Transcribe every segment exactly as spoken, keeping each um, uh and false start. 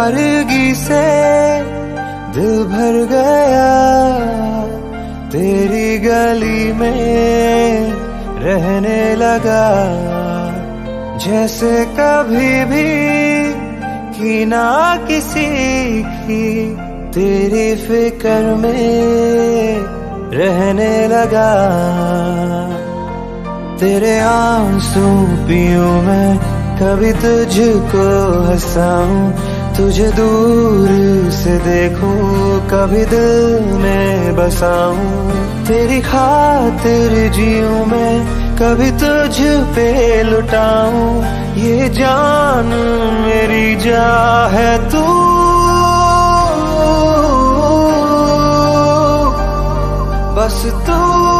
आवारगी से दिल भर गया, तेरी गली में रहने लगा। जैसे कभी भी की ना किसी की, तेरी फिक्र में रहने लगा। तेरे आंसू पीऊं मैं, कभी तुझको हंसाऊं, तुझे दूर से देखूं, कभी दिल में बसाऊं। तेरी खातिर जीऊं मैं, कभी तुझ पे लुटाऊं। ये जान मेरी जा है तू, बस तू।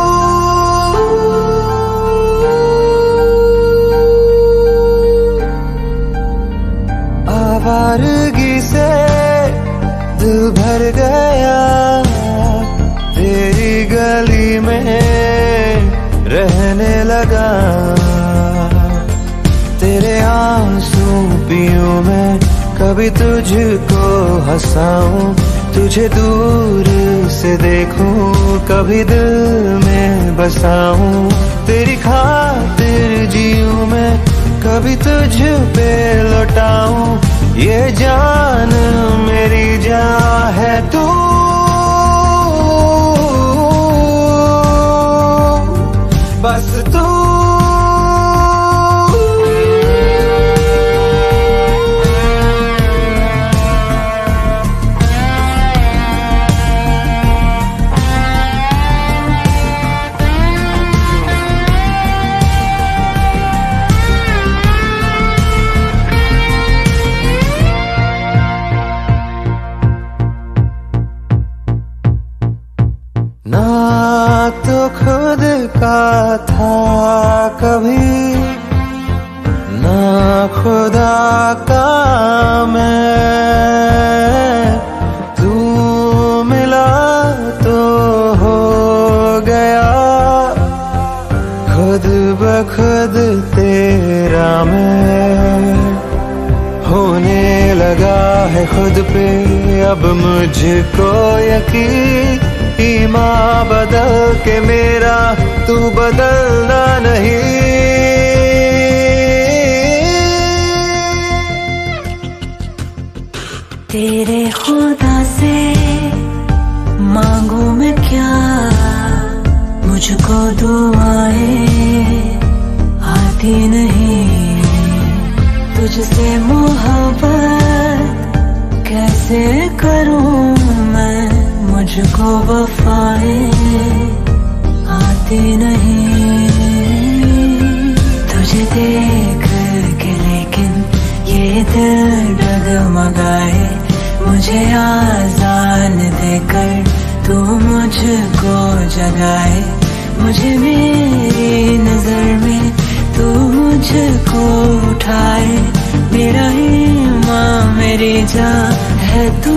आवारगी से दिल भर गया, तेरी गली में रहने लगा। तेरे आंसू पीऊं मैं, कभी तुझको हंसाऊं, तुझे दूर से देखूं, कभी दिल में बसाऊं। तेरी खातिर जीऊं मैं, कभी तुझ पे लौटाऊं। ये जान मेरी जान है तू, बस तू। ना तो खुद का था कभी, ना खुदा का मैं। तू मिला तो हो गया खुद ब खुद तेरा मैं। होने लगा है खुद पे अब मुझको यकीन, ईमान बदल के मेरा तू बदलना नहीं। तेरे खुदा से मांगू मैं क्या, मुझको दुआएं आती नहीं। तुझसे मोहब्बत कैसे करूं मैं, मुझको वफाएं आती नहीं। तुझे देख के लेकिन ये दिल डगमगाए, मुझे आजान देकर तू मुझको जगाए। मुझे मेरी नजर में तू मुझको उठाए, मेरा ईमान मेरी जान है तू।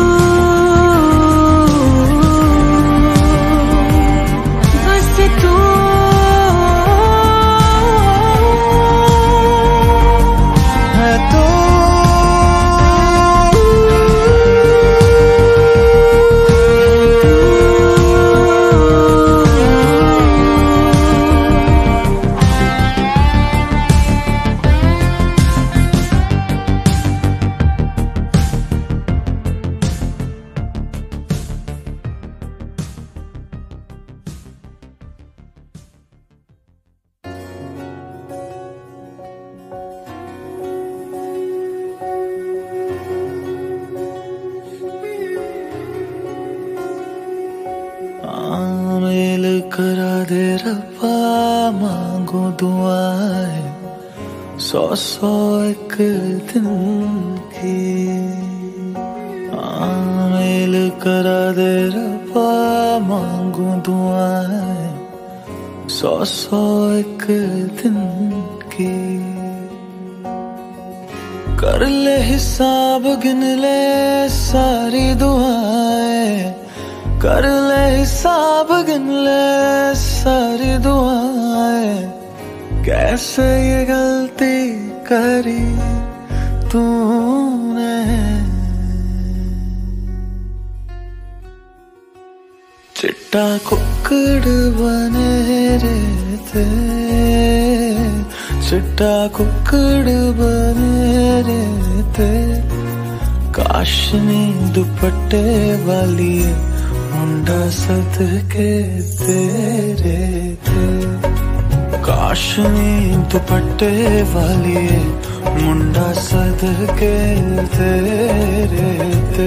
आमिल करा दे रब्बा मांगो दुआएं, सौ सौ एक दिन की। आमिल करा दे रब्बा मांगो दुआएं, सौ सौ एक दिन की। कर ले हिसाब गिन ले सारी दुआएं, कर ले हिसाब गिन ले सारी दुआएं। कैसे ये गलती करी तूने, चिट्टा कुक्कड़ बने रहते, चिट्टा कुक्कड़ बने रहते, काशनी दुपट्टे वाली मुंडा सदके तेरे थे, काशनी दुपट्टे वाली मुंडा सदके तेरे थे।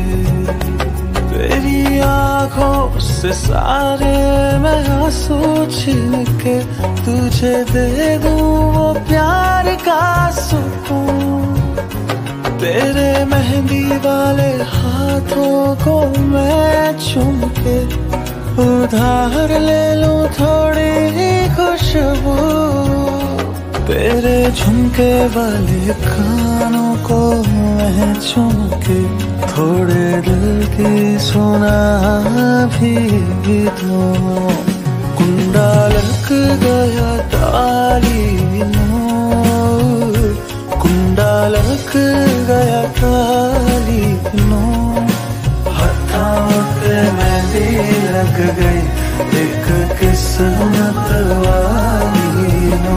तेरी आँखों से सारे मैं आंसू छीन के तुझे दे दूं वो प्यार का सुकून। तेरे मेहंदी वाले हाथों को मैं चूम के उधार ले लूं थोड़ी ही खुशबू। तेरे झुमके वाले कानों को मैं चूम के थोड़े दिल की सुना भी दूं। कुंडा लग गया ताली नो, कुंडा लग गया ताली नो, हथों पे मेहंदी लग गई एक किस्मत वाली नो।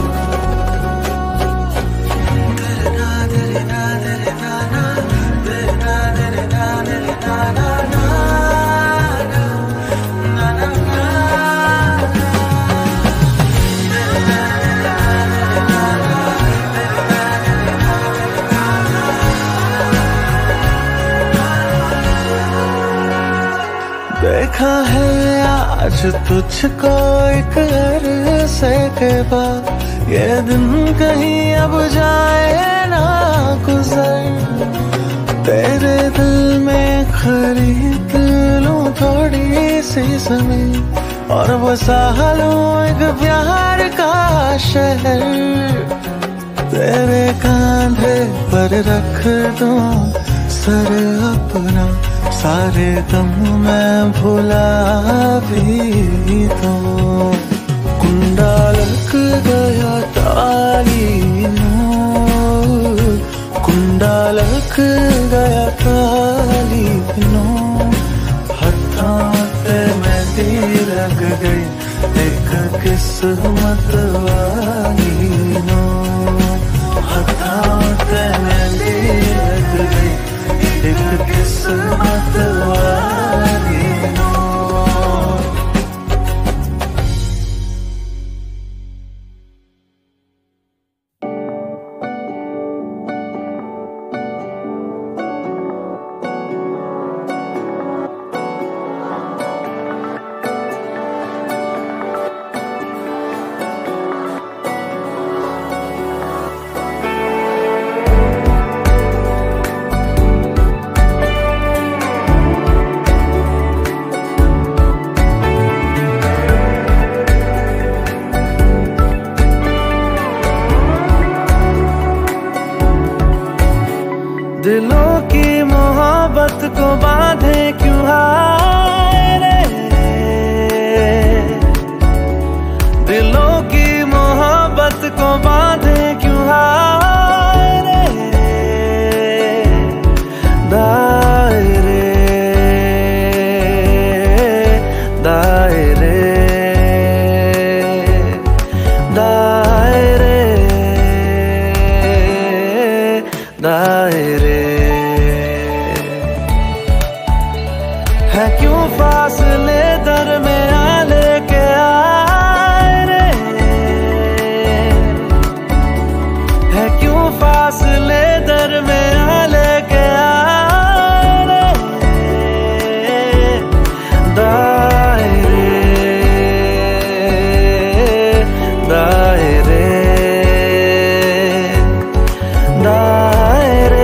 देखा है आज तुझको एक अरसे के बाद, ये दिन कहीं अब जाए ना गुजर। तेरे दिल में खरीद लूं थोड़ी सी जमीन और बसा लूं एक प्यार का शहर। तेरे कांधे पर रख दूं सर अपना, सारे गम मैं भुला भी दूं। कुंडा लग गया ताली नो, कुंडा लग गया ताली नो, हथों पे मेहंदी लग गई एक किस्मत वाली नो, हथों पे मेहंदी लग गई एक किस्मत वाली नो। दिलों की मोहब्बत को बांधे क्यों हाय रे, दिलों की मोहब्बत को बांधे क्यों हाय रे, दायरे दायरे दायरे दायरे है क्यों फासले दरमियां लेके आए रे, है क्यों फासले दरमियां लेके आए रे, दायरे दायरे दायरे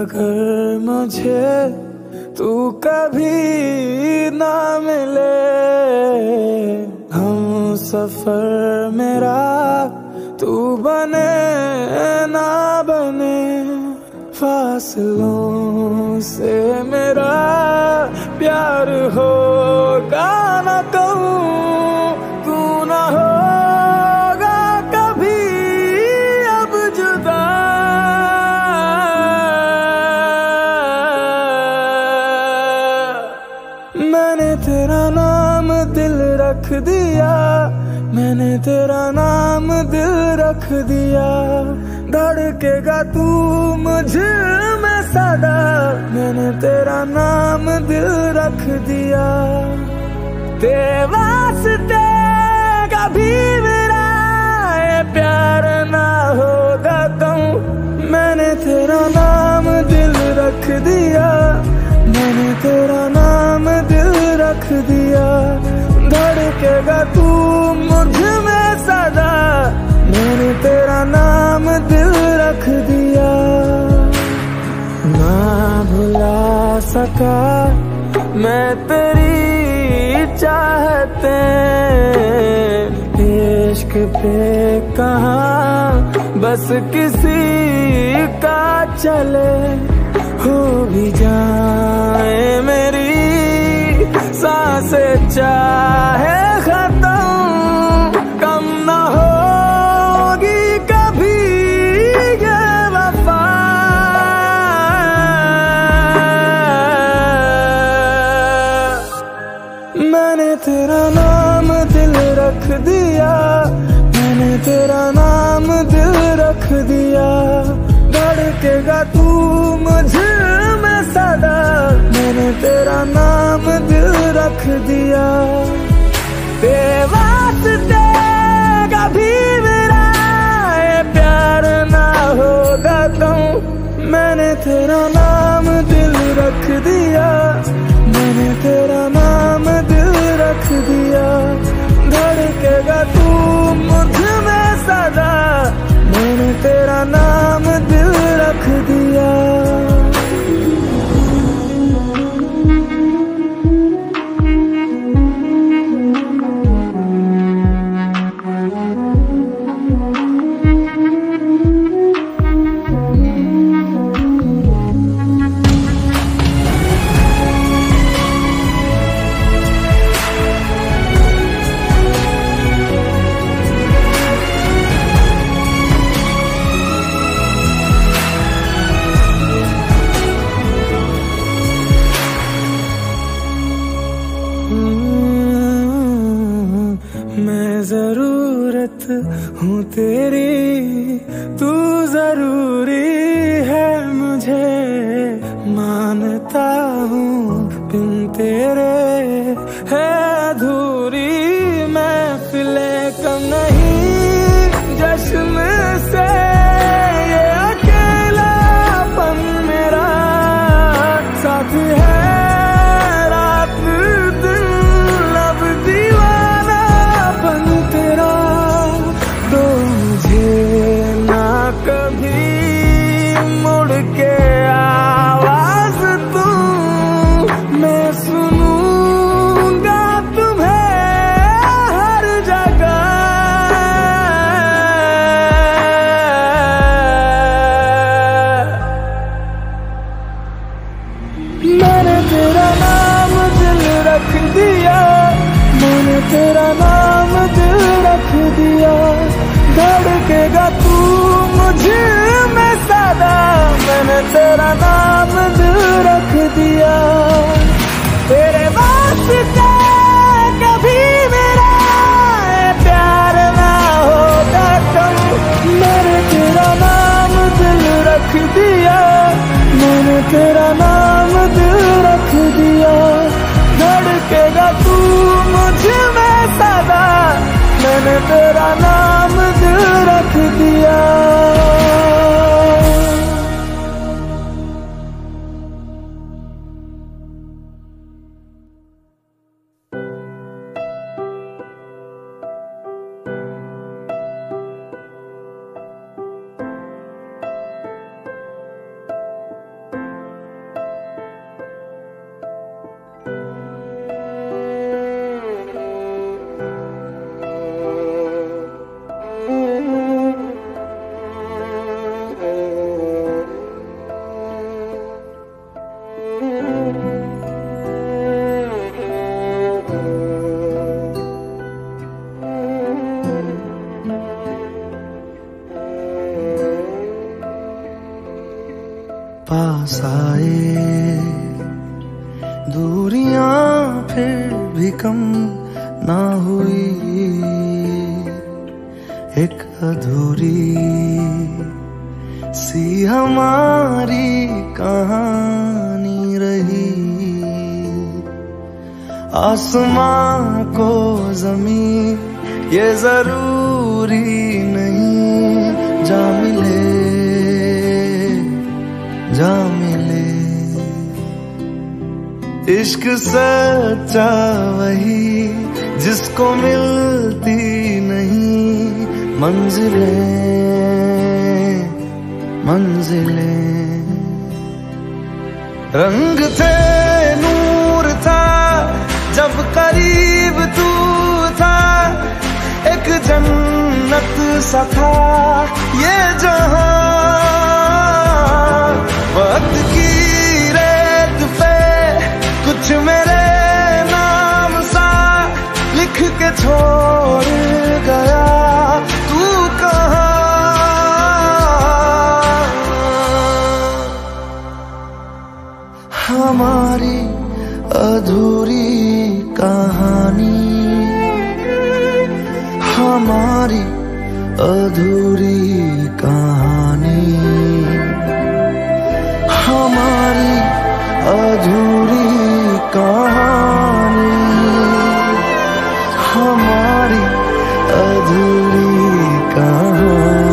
अगर मुझे तू कभी ना मिले, हम सफर मेरा तू बने ना बने, फासलों से मेरा प्यार होगा ना कहूँ, तू ना होगा कभी अब जुदा। मैंने तेरा नाम दिल रख दिया, मैंने तेरा नाम दिल रख दिया, धड़केगा तू मुझ में सदा, मैंने तेरा नाम दिल रख दिया। तेरे वास्ते कभी मेरा ये प्यार ना होगा कहूँ, मैंने तेरा नाम दिल रख दिया, मैंने तेरा नाम दिल रख दिया, धड़केगा तू मुझ में सदा, मैंने तेरा नाम दिल रख दिया। ना भुला सका मैं तेरी चाहते, इश्क पे कहाँ बस किसी का चले, हो भी जाए मेरी सांसें चाहे खत्म, कम न होगी कभी ये वफा। मैंने तेरा नाम दिल रख दिया, मैंने तेरा नाम दिल रख दिया, धड़केगा तू मुझ में सदा, मैंने तेरा नाम दिल रख दिया। तेरे वास्ते कभी मेरा ये प्यार ना होगा कहूँ, मैंने तेरा नाम दिल रख दिया, मैंने तेरा नाम दिल रख दिया, धड़केगा तू मुझ में सदा, मैंने तेरा नाम दिल रख दिया। मैं जरूरत हूँ तेरी, तू जरूरी है मुझे, मानता हूँ बिन तेरे है अधूरी महफिलें कम नहीं, जश्न से ये अकेलापन मेरा साथ है, के आवाज तू मैं सुनूंगा तुम्हें हर जगह। मैंने तेरा नाम दिल रख दिया, मैंने तेरा नाम दिल रख दिया, धड़केगा तू मुझे में सदा, मैंने तेरा नाम दिल रख दिया। तेरे वास्ते कभी मेरा प्यार ना होगा कहूँ, मैंने तेरा नाम दिल रख दिया, मैंने तेरा नाम दिल रख दिया, धड़केगा तू मुझ में सदा, मैंने तेरा नाम दिल रख दिया। दूरियां फिर भी कम ना हुई, एक अधूरी सी हमारी कहानी रही। आसमां को जमीन ये जरूरी नहीं, जा मिले जा मिले। इश्क सच्चा वही जिसको मिलती नहीं मंजिलें मंजिलें। रंग थे नूर था जब करीब तू था, एक जन्नत सा था ये जहां। वक्त की रेत पे कुछ मेरे नाम सा लिख के छोड़ गया, तू कहाँ? हमारी अधूरी कहानी, हमारी अधूरी कहानी, हमारी अधूरी कहानी, हमारी अधूरी कहानी।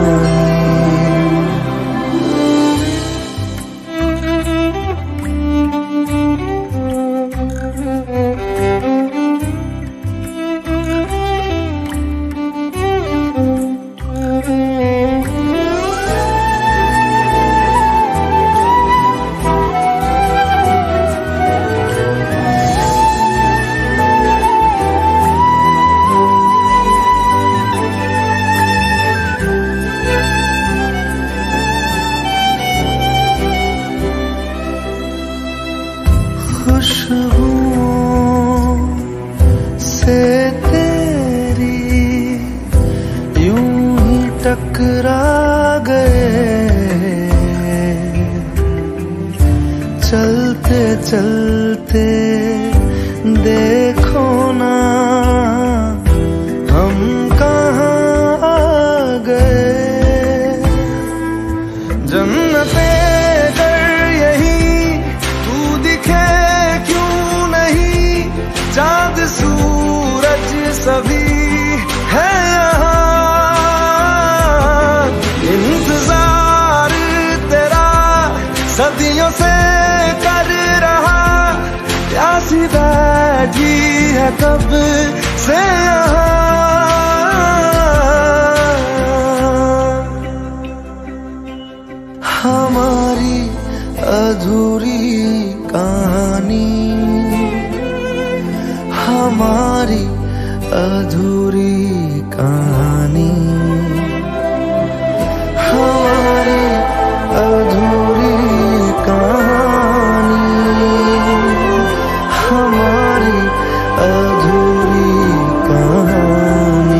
खुशबुओं से तेरी यूं ही टकरा गए, चलते चलते देखो ना हम कहाँ आ गए। जन्नते कर यही तू दिखे चाँद सूरज सभी है यहाँ। इंतजार तेरा सदियों से कर रहा, प्यासी बैठी है कब से यहाँ। हमारी अधूरी कहानी, हमारी अधूरी कहानी, हमारी अधूरी कहानी, हमारी अधूरी कहानी।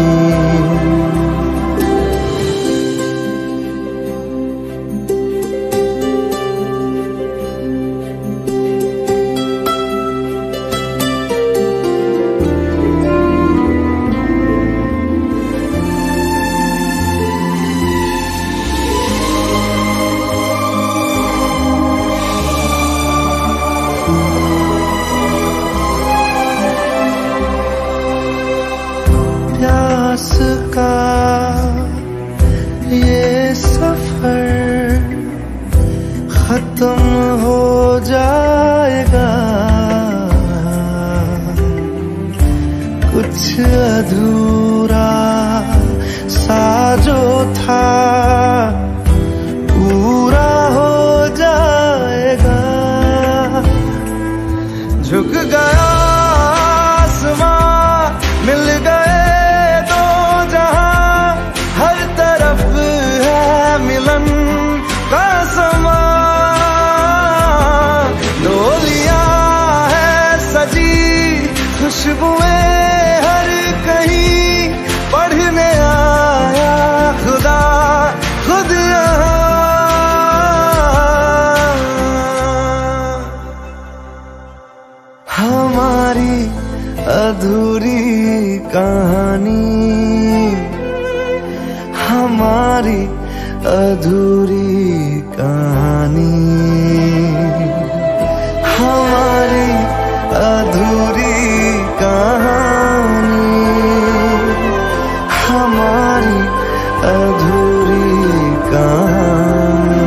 प्यास का ये सफर खत्म हो जाएगा, कुछ अधूरा सा जो था पूरा हो जाएगा। झुक गया आसमां, मिल गए दो जहां, हर तरफ है मिलन का समा। डोलियां है सजी खुशबुएं हर कहीं, पढ़ने आया खुदा खुद यहाँ। हमारी अधूरी कहानी, हमारी अधूरी कहानी, हमारी अधूरी कहानी, हमारी अधूरी कहानी।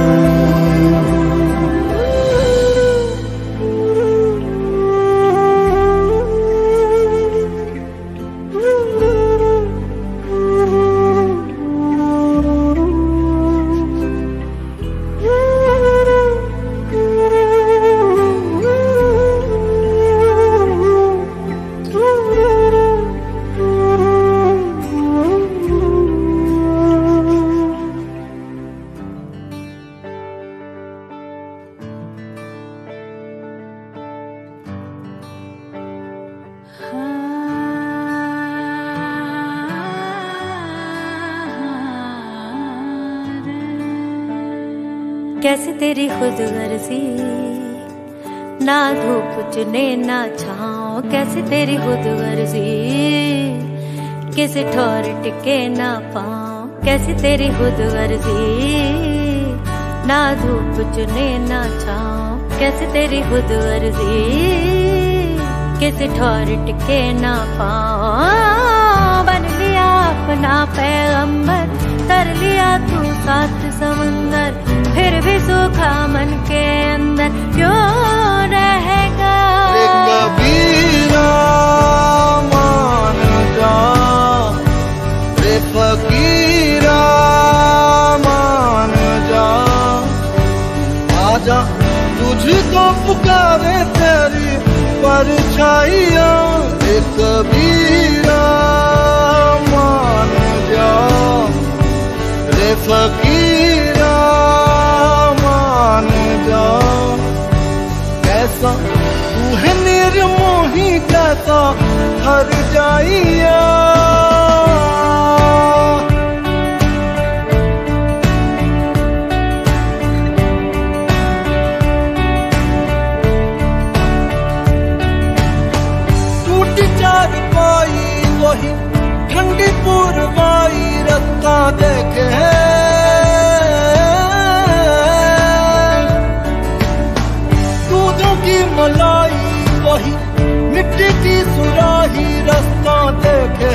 कैसे तेरी खुद गर्जी, ना धूप चुने ना छाँव, कैसे तेरी खुद गर्जी, किसी ठोर टिके ना पाँव, कैसे तेरी खुद गर्जी, ना धूप चुने ना छाँव, कैसे तेरी खुद गर्जी, किसी ठोर टिके ना पाँव। बन लिया अपना पैगंबर, तर लिया तू सात समंदर, फिर भी सूखा मन के अंदर क्यों रहेगा। रे कबीरा मान जा, रे फकीरा मान जा, आजा तुझको पुकारे तेरी परछाइयाँ। रे कबीरा मान जा, रे फकीरा मान जा, कैसा तू है निर्मोही, कैसा हर जाइया। टूटी चार पाई वही ठंडी पुरवाई, रास्ता देखे दूधों की मलाई वही मिट्टी की सुराही, रास्ता देखे।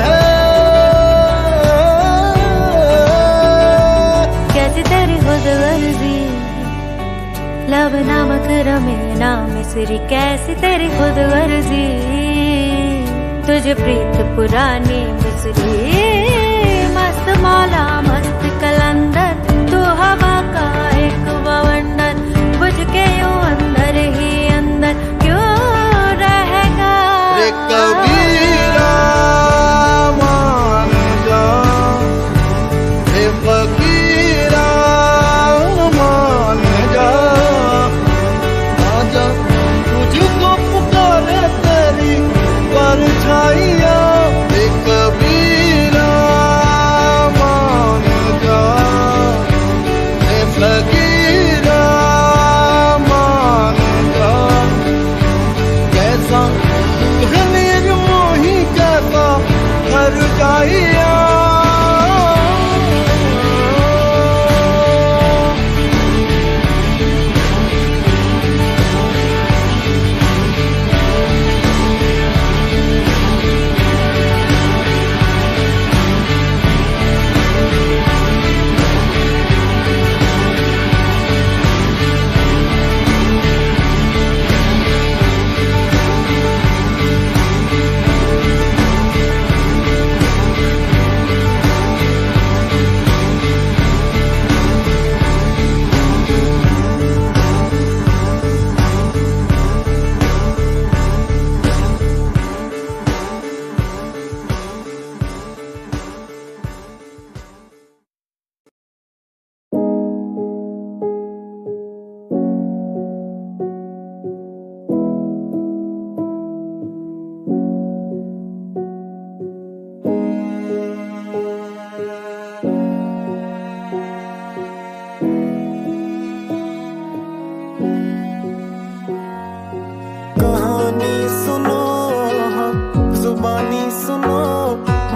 कैसे तेरी खुद गर्जी, लब नमक रमे ना मिसरी, कैसे तेरी खुद गर्जी, तुझे प्रीत पुरानी मिसरी। मस्त मौला मस्त कलंदर, तू हवा का एक बवंडर, बुझ के यूं अंदर ही अंदर क्यों रहेगा। रे कबीरा मान जा, रे फकीरा मान जा, आजा तुझको पुकारे तेरी परछाइयाँ। रे कबीरा मान जा, रे फकीरा मान जा, कैसा तू है निर्मोही, कैसा हर जाइया।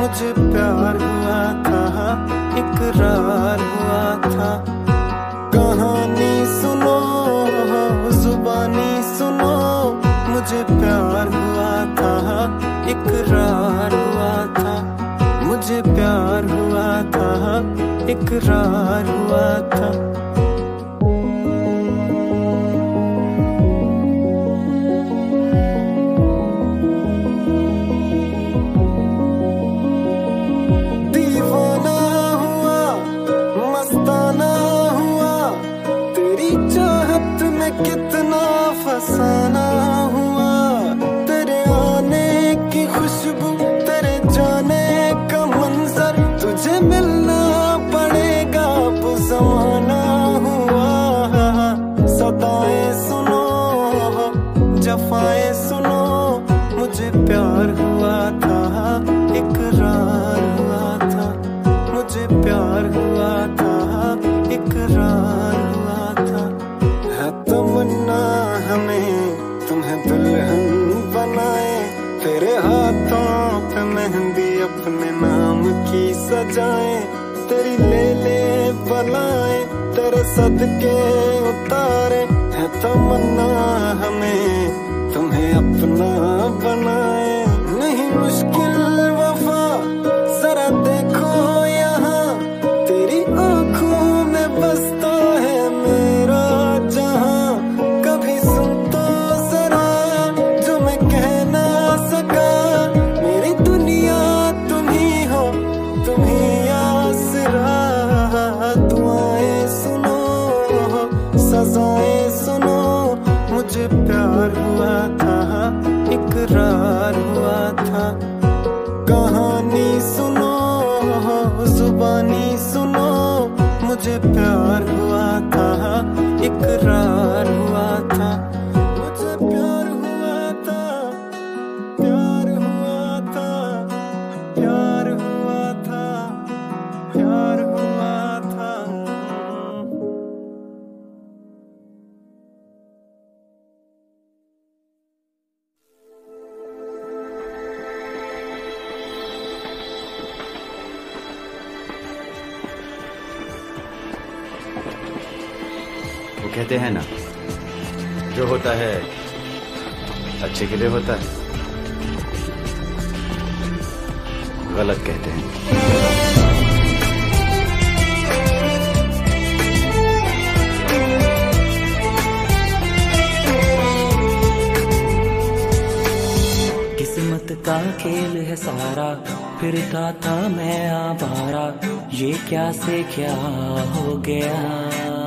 मुझे प्यार हुआ था, इकरार हुआ था। कहानी सुनो, जुबानी सुनो, मुझे प्यार हुआ था, इकरार हुआ था। मुझे प्यार हुआ था, इकरार हुआ था। दीवाना हुआ, मस्ताना हुआ, तेरी चाहत में कितना फसाना हुआ। तेरे आने की खुशबू, तेरे जाने का मंजर, तुझे मिलना पड़ेगा वो ज़माना हुआ। सदाएं सुनो, जफाएं सुनो, मुझे प्यार हुआ था, इकरार हुआ था। मुझे प्यार हुआ था, इकरार हुआ था। है तमन्ना हमें तुम्हें दुल्हन बनाए, तेरे हाथों पे मेहंदी अपने नाम की सजाए। तेरी ले ले बलाए, तेरे सदके उतारे। है तमन्ना हमें तुम्हें अपना बनाए। नहीं मुश्किल वफा, जरा देखो यहाँ, तेरी आंखों में बसता है मेरा जहां। कभी सुन तो जरा जो मैं कह ना सका, मेरी दुनिया तुम ही हो, तुम ही आसरा। दुआएं सुनो, सजाएं सुनो, मुझे प्यार हुआ था, इकरार हुआ था। कहानी सुनो, जुबानी सुनो, मुझे प्यार हुआ था, इकरार हुआ था। मुझे प्यार हुआ था, प्यार हुआ था, प्यार हुआ था, प्यार हुआ था। वो कहते हैं ना, जो होता है अच्छे के लिए होता है। गलत कहते हैं। किस्मत का खेल है सारा, फिरता था मैं आवारा, ये क्या से क्या हो गया।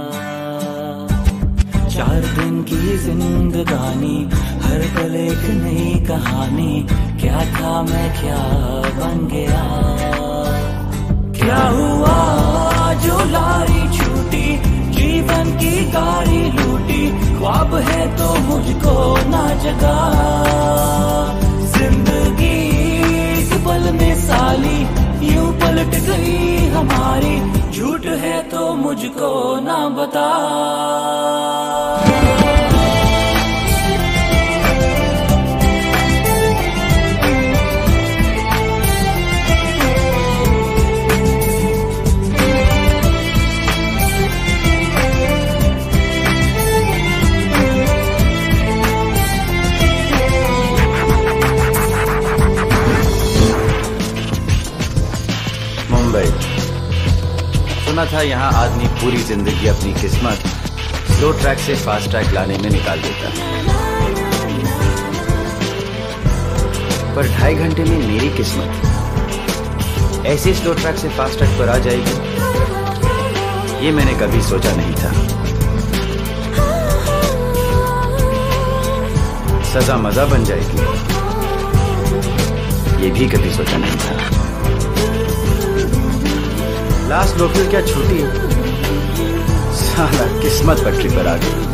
चार दिन की जिंदगानी, हर पल एक नई कहानी, क्या था मैं क्या बन गया। क्या हुआ जो लारी छूटी, जीवन की गाड़ी लूटी, ख्वाब है तो मुझको ना जगा। जिंदगी इस पल में साली, यूं पलट गई हमारी, झूठ है तो मुझको ना बता। मुंबई, सुना था यहाँ आदमी पूरी जिंदगी अपनी किस्मत स्लो ट्रैक से फास्ट ट्रैक लाने में निकाल देता है, पर ढाई घंटे में मेरी किस्मत ऐसे स्लो ट्रैक से फास्ट ट्रैक पर आ जाएगी, ये मैंने कभी सोचा नहीं था। सजा मजा बन जाएगी, ये भी कभी सोचा नहीं था। लास्ट लोकल क्या छूटी, साला किस्मत पटरी पर आ गई।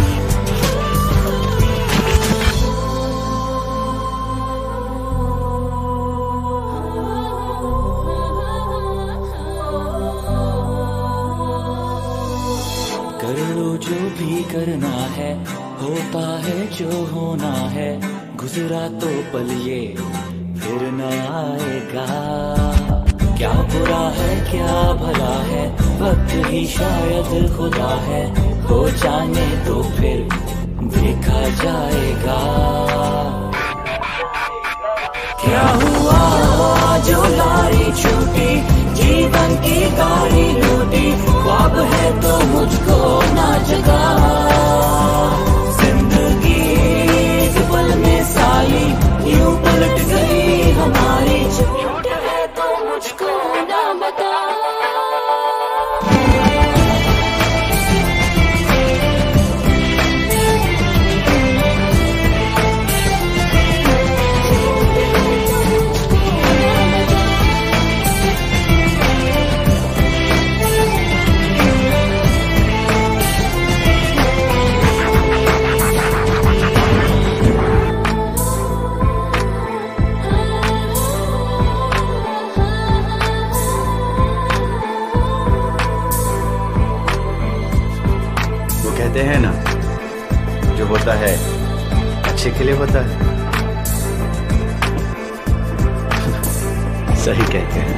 कर लो जो भी करना है, होता है जो होना है, गुजरा तो पल ये फिर न आएगा। क्या बुरा है क्या भला है, वक्त ही शायद खुदा है, हो जाने तो फिर देखा जाएगा। क्या हुआ जो लारी छूटी, जीवन की गाड़ी लूटी, ख्वाब है तो मुझको ना जगा। जिंदगी एक पल में साली यूं पलट गई हमारी, झूठ है तो मुझको ना बता। कहते हैं ना, जो होता है अच्छे के लिए होता है। सही कहते हैं।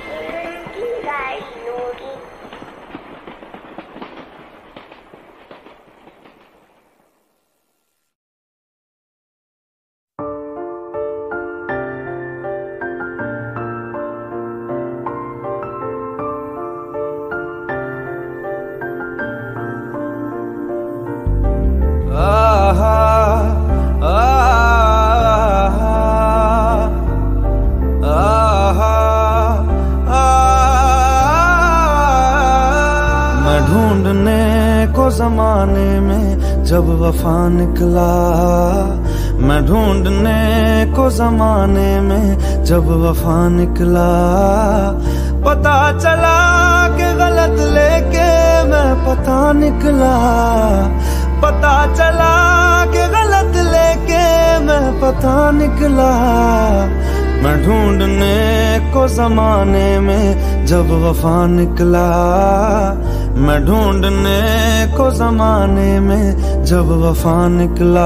जमाने में जब वफा निकला, मैं ढूंढने को जमाने में जब वफा निकला, पता चला कि गलत लेके मैं पता निकला, पता चला कि गलत लेके मैं पता निकला। मैं ढूंढने को जमाने में जब वफा निकला, मैं ढूंढने को जमाने में जब वफा निकला।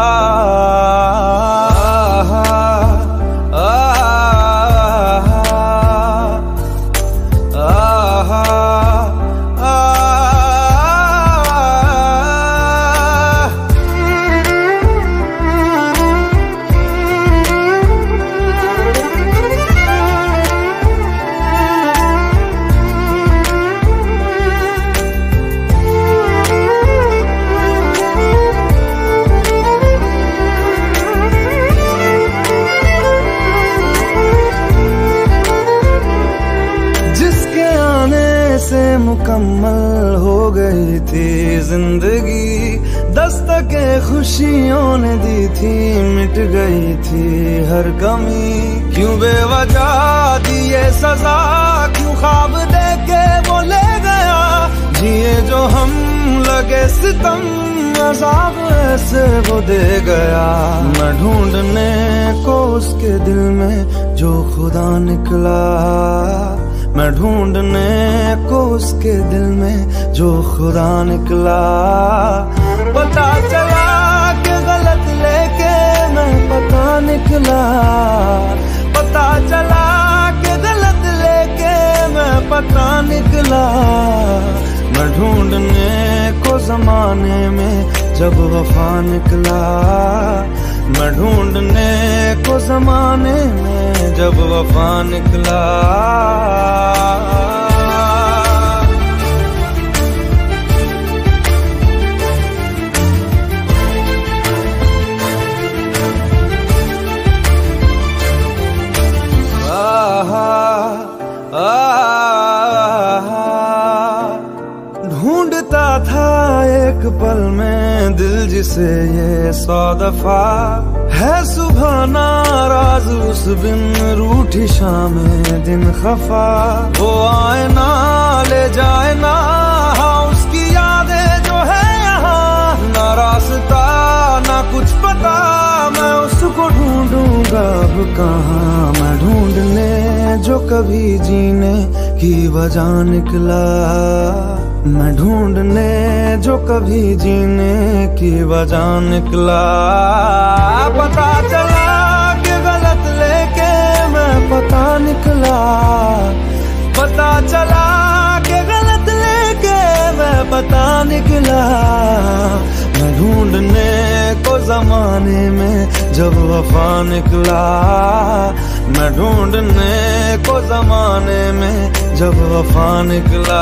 मुकम्मल हो गई थी जिंदगी, दस्तके खुशियों ने दी थी, मिट गई थी हर कमी। क्यों बेवजह दी ये सजा, क्यों ख्वाब देके वो ले गया, जिए जो हम लगे सितम, अज़ाब ऐसे वो दे गया। मैं ढूंढने को उसके दिल में जो खुदा निकला, मैं ढूंढने को उसके दिल में जो खुदा निकला, पता चला कि गलत लेके मैं पता निकला, पता चला कि गलत लेके मैं पता निकला। मैं ढूंढने को जमाने में जब वफा निकला, मैं ढूंढने को जमाने में जब वफा निकला। ढूंढता था एक पल में दिल जिसे ये सौ दफा, है सुबह नाराज उस बिन रूठी शामें दिन खफा। वो आए ना ले जाए ना, हाँ उसकी यादें जो है यहाँ, ना रास्ता ना कुछ पता, मैं उसको ढूंढूंगा अब कहाँ। मैं ढूंढने जो कभी जीने की वजह निकला, मैं ढूंढने जो कभी जीने की वजह निकला, पता चला कि गलत लेके निकला मैं ढूंढने को जमाने में जब वफा निकला, मैं ढूंढने को जमाने में जब वफा निकला।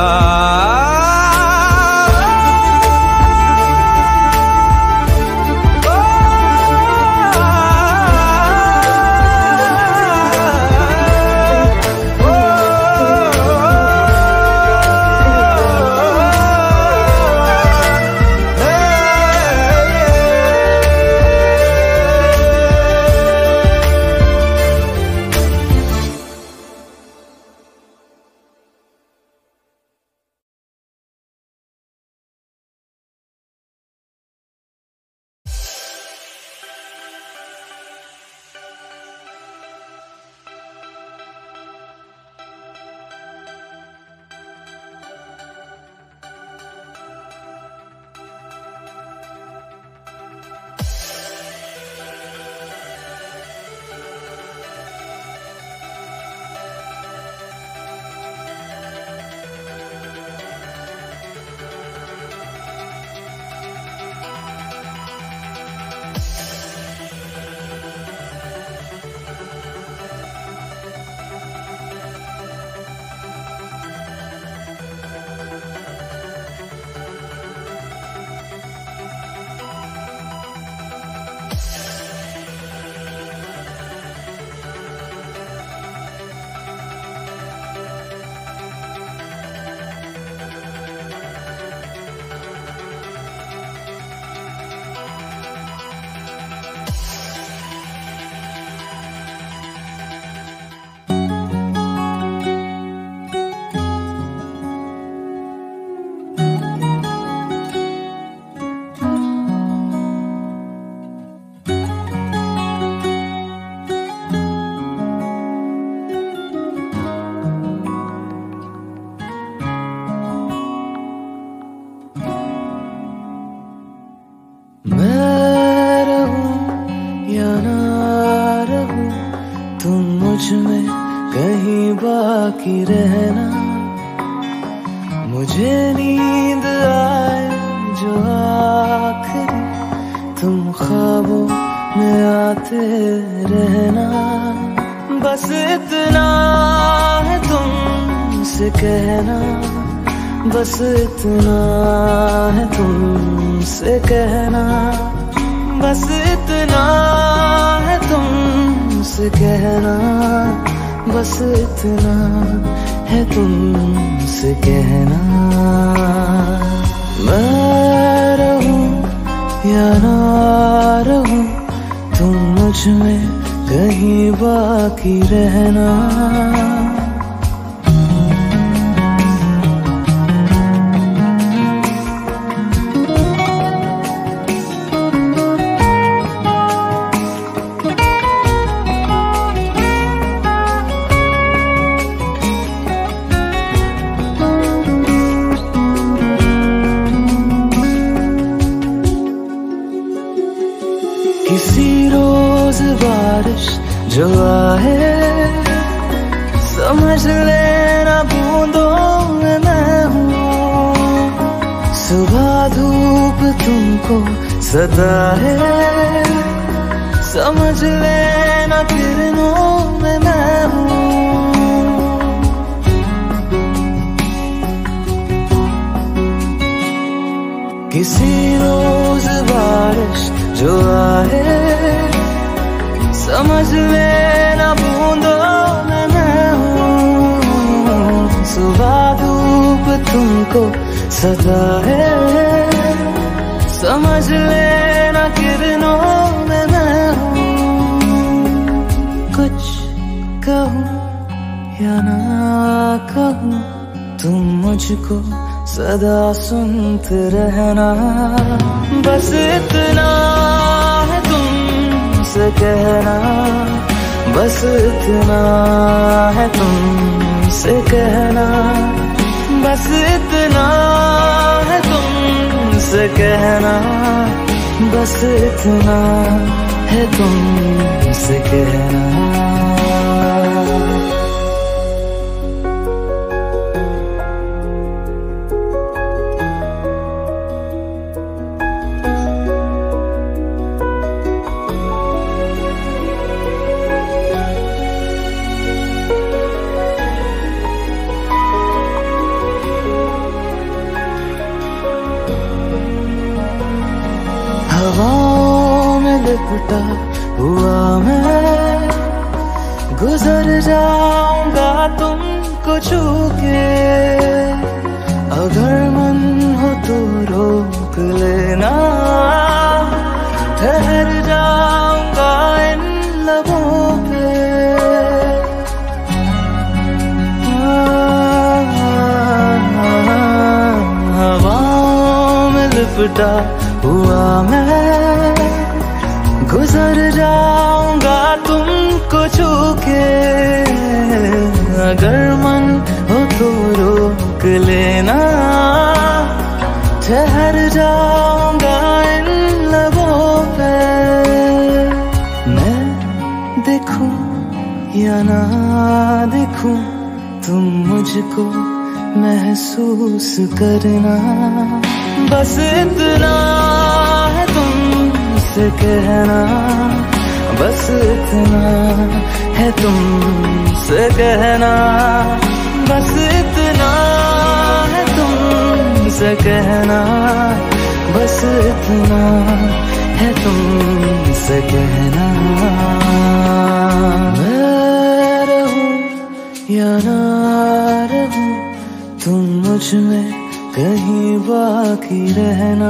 बाकी रहना, मुझे नींद आए जो आखिरी तुम ख्वाबों में आते रहना। बस इतना है तुमसे कहना, बस इतना है तुमसे कहना, बस इतना है तुमसे कहना, बस इतना है तुमसे कहना। मैं रहूं या ना रहूं, तुम मुझ में कहीं बाकी रहना। किसी रोज बारिश जो आए, समझ लेना बूंदों में मैं हूँ। सुबह धूप तुमको सदा है, समझ लेना किरणों में मैं हूँ। किसी रोज बारिश जो आए, समझ लेना बूंदों में मैं हूँ। सुबह धूप तुमको सदा है, समझ लेना किरणों में मैं हूँ। कुछ कहूँ या ना कहूँ, तुम मुझको सदा सुनते रहना। बस इतना है तुमसे कहना, बस इतना है तुमसे कहना, बस इतना है तुमसे कहना, बस इतना है तुमसे कहना। लिपटा हुआ मैं, गुजर जाऊंगा तुमको छू के। अगर मन हो तो रोक लेना, ठहर जाऊंगा इन लबों पे। हवाओं में लिपटा हुआ मैं, गुजर जाऊंगा तुमको छू के। अगर मन हो तो रोक लेना, ठहर जाऊंगा इन लबों पे। मैं देखूं या ना देखूं, तुम मुझको महसूस करना। बस इतना है तुमसे कहना, बस इतना है तुमसे कहना, बस इतना है तुमसे कहना, बस इतना है तुमसे कहना। मैं रहूं या ना रहूं, तुम मुझ में कहीं बाकी रहना।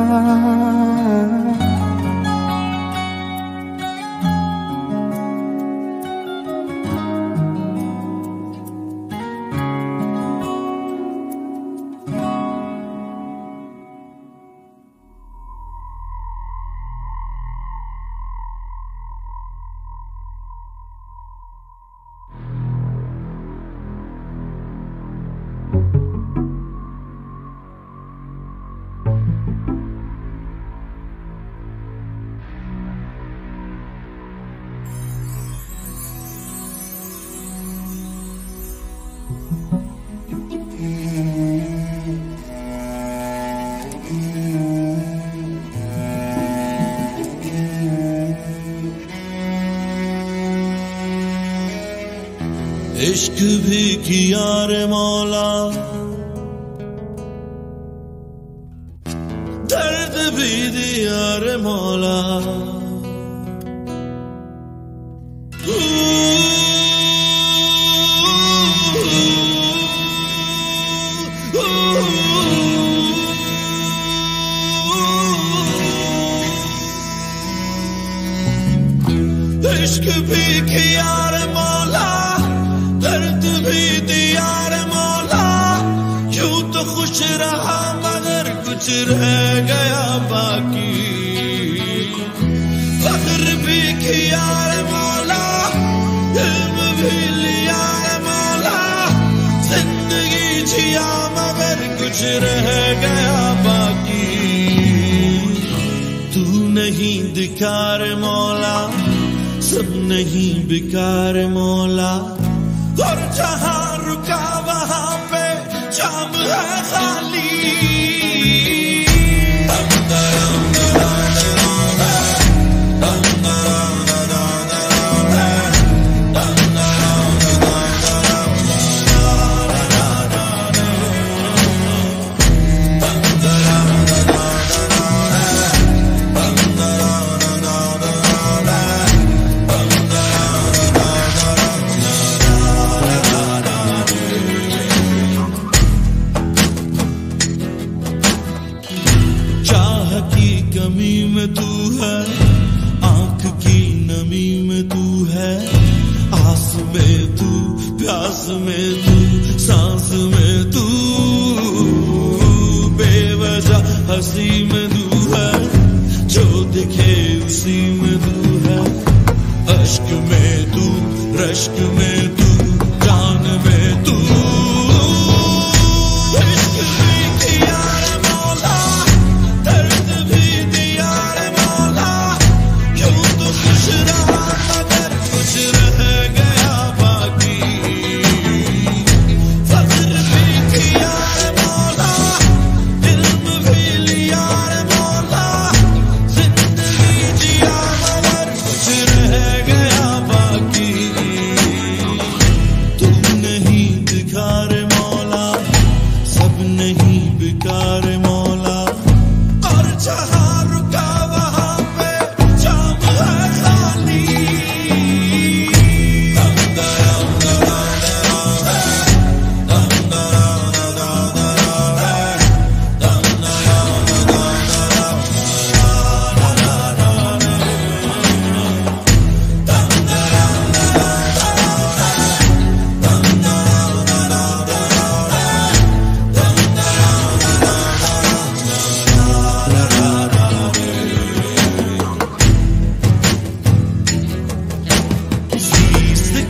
इश्क भी किया रे मौला, दर्द भी दिया रे मौला। इश्क भी किया रे मौला, दर्द भी दिया रे मौला। यूं तो खुश रहा मगर कुछ रह गया बाकी। फख्र भी किया रे मौला, इल्म भी लिया रे मौला। जिंदगी जिया मगर कुछ रह गया बाकी। तू नहीं दिखा रे मौला, सब नहीं बिकार मौला। और जहां रुका वहां पे जाम है खाली। कमी में तू है, आंख की नमी में तू है। आस में तू, प्यास में तू, सांस में तू। बेवजह हंसी में तू है, जो दिखे उसी में तू है। अश्क में तू, रश्क में तू, जान में तू। Got it.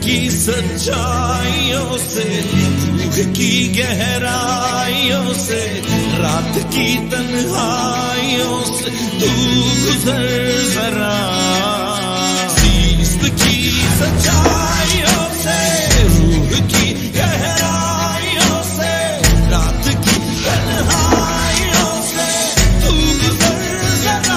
की सच्चाइयों से, रूह की गहराइयों से, रात की तन्हाइयों से तू गुजर जरा। जिस्म की सच्चाइयों से, रूह की गहराइयों से, रात की तन्हाइयों से तू गुजर जरा।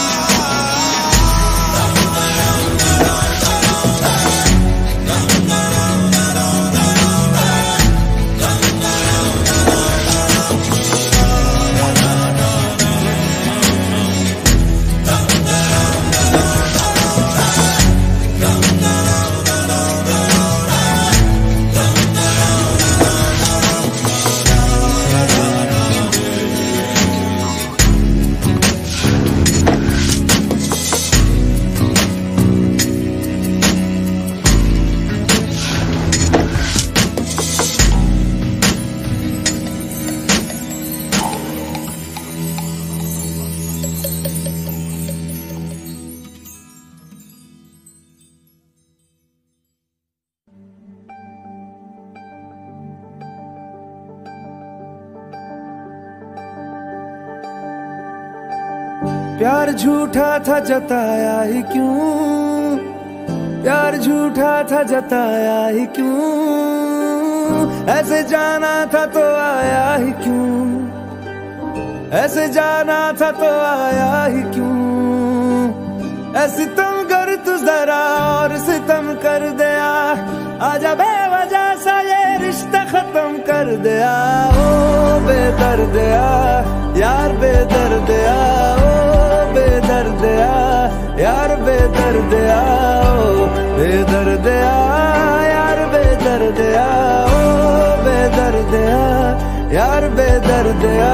प्यार झूठा था जताया ही क्यों, प्यार झूठा था जताया ही क्यों, ऐसे जाना था तो आया ही क्यों, ऐसे जाना था तो आया ही क्यों। ऐसे तुम कर तू जरा और सितम कर दिया, आजा बेवजह सा ये रिश्ता खत्म कर दिया। ओ बेदर्दिया यार बेदर्दिया, ओ बेदर्दिया यार बेदर्दिया, ओ बेदर्दिया यार बेदर्दिया, ओ बेदर्दिया यार बेदर्दिया।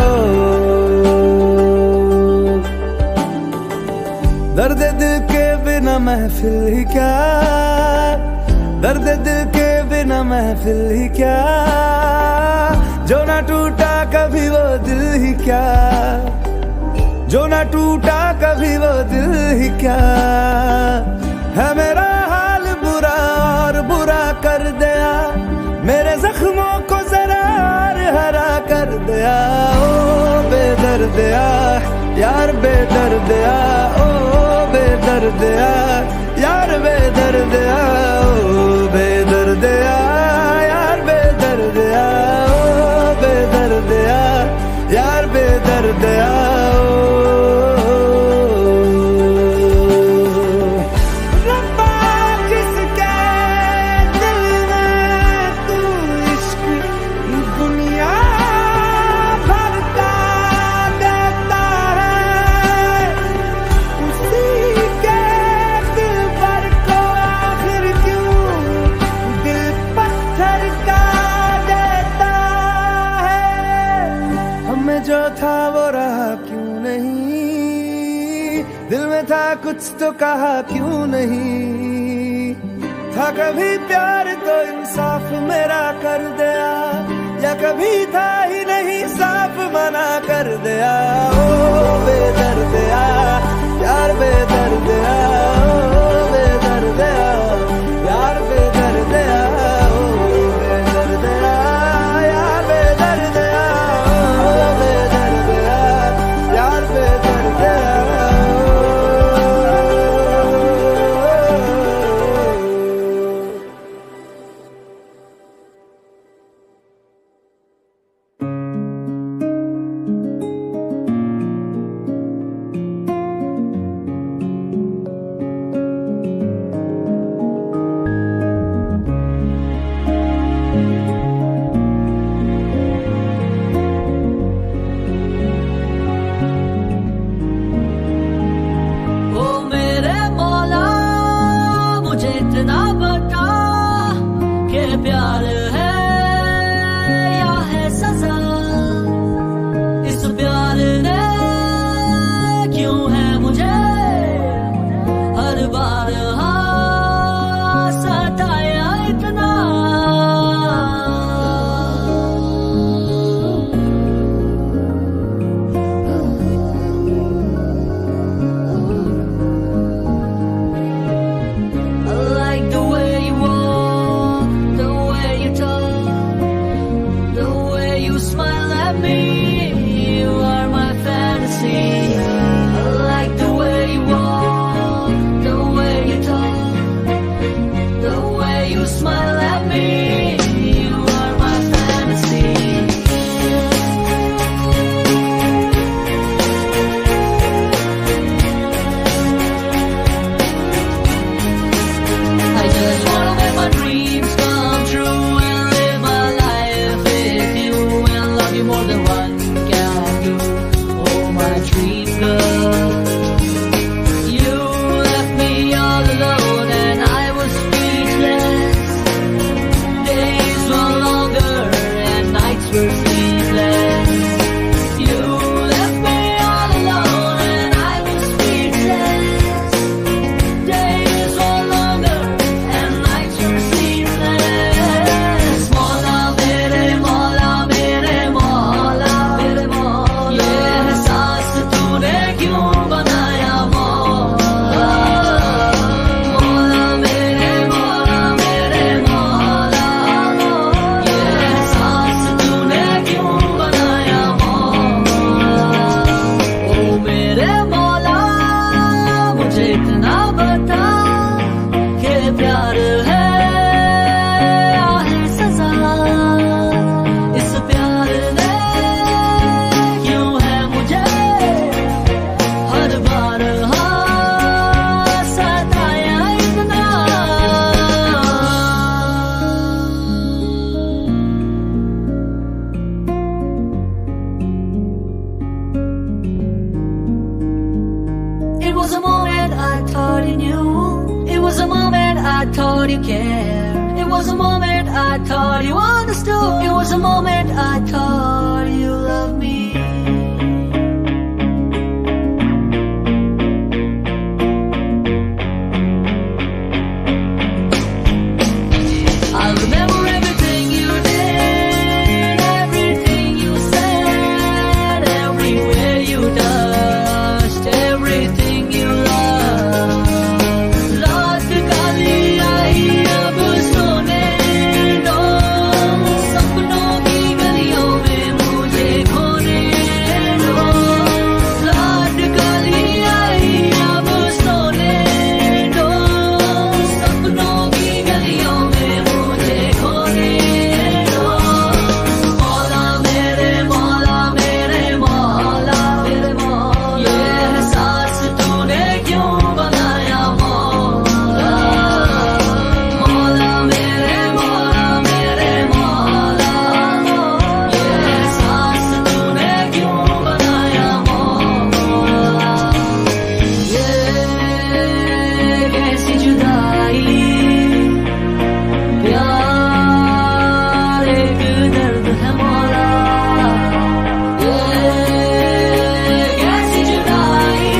दर्द दिल के बिना महफिल ही क्या, दर्द दिल के बिना महफिल ही क्या, जो ना टूटा कभी वो दिल ही क्या, जो ना टूटा कभी वो दिल ही क्या। है मेरा हाल बुरा और बुरा कर दिया, मेरे जख्मों को जरा और हरा कर दिया। ओ बेदर्दिया यार बेदर्दिया, ओ बेदर्दिया यार बेदर्दिया, ओ बेदर्दिया यार बेदर्दिया, ओ बेदर्दिया यार बेदर्दिया। जो था वो रहा क्यों नहीं, दिल में था कुछ तो कहा क्यों नहीं। था कभी प्यार तो इंसाफ मेरा कर दिया, या कभी था ही नहीं साफ मना कर दिया। ओ बेदर्दिया यार बेदर्दिया, ओ बेदर्दिया यार बेदर्दिया, ओ बेदर्दिया यार बेदर्दिया, ओ बेदर्दिया यार बेदर्दिया। प्यार है या है सजा, इस प्यार ने क्यों है मुझे हर बार हाँ सताया इतना। I like the way you walk, thought you cared. It was a moment I thought you understood. It was a moment I thought you loved me. I remember everything you did, everything you said, everywhere you touched, everything you loved. रात काली आई अब सोने दो, सपनों की गलियों में मुझे खोने दो। रात काली आई अब सोने दो, सपनों की गलियों में मुझे खोने दो। मौला मेरे मौला मेरे मौला मेरे मौला, ये एहसास तूने क्यों बनाया मौला। मौला मेरे मौला मेरे मौला, ये एहसास तूने क्यों बनाया मौला। ये कैसी जुदाई, प्यार एक दर्द है मौला। ये कैसी जुदाई,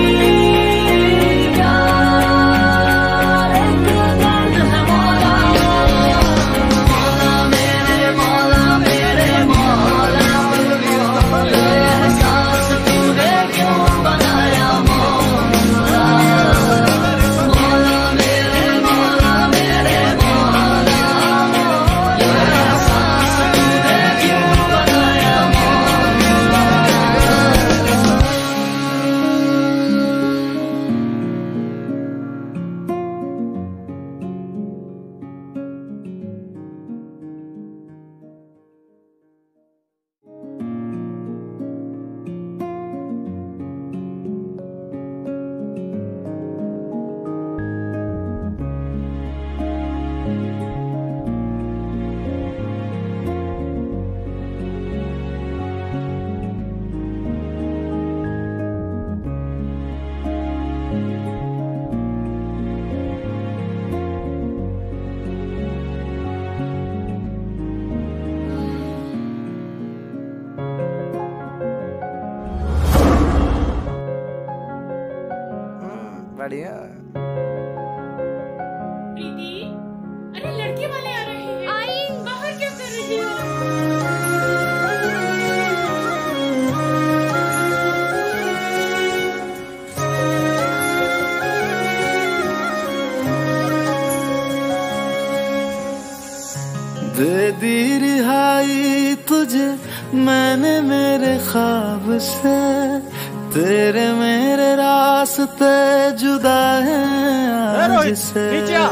प्यार एक दर्द है मौला। मौला मेरे मौला मेरे मौला, ये एहसास तूने क्यों बनाया मौला। मौला मेरे मौला मेरे मौला, ये एहसास तूने क्यों बनाया मौला। बढ़िया। प्रीति, अरे लड़के वाले आ रहे हैं। आई, बाहर क्या कर रही हो? दे दी रिहाई तुझे मैंने मेरे ख्वाब से, तेरे मेरे रास्ते जुदा हैं आज से।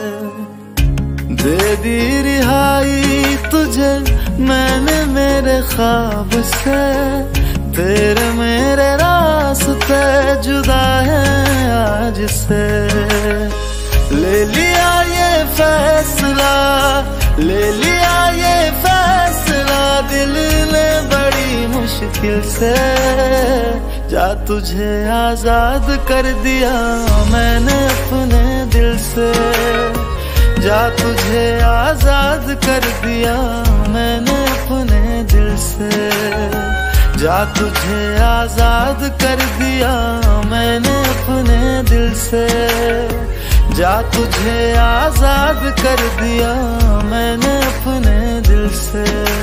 दे दी रिहाई तुझे मैंने मेरे ख्वाब से, तेरे मेरे रास्ते जुदा हैं आज से। ले लिया ये फैसला, ले लिया ये फैसला दिल ने बड़ी मुश्किल से। जा तुझे आजाद कर दिया मैंने अपने दिल से, जा तुझे आजाद कर दिया मैंने अपने दिल से। जा तुझे आजाद कर दिया मैंने अपने दिल से, जा तुझे आजाद कर दिया मैंने अपने दिल से।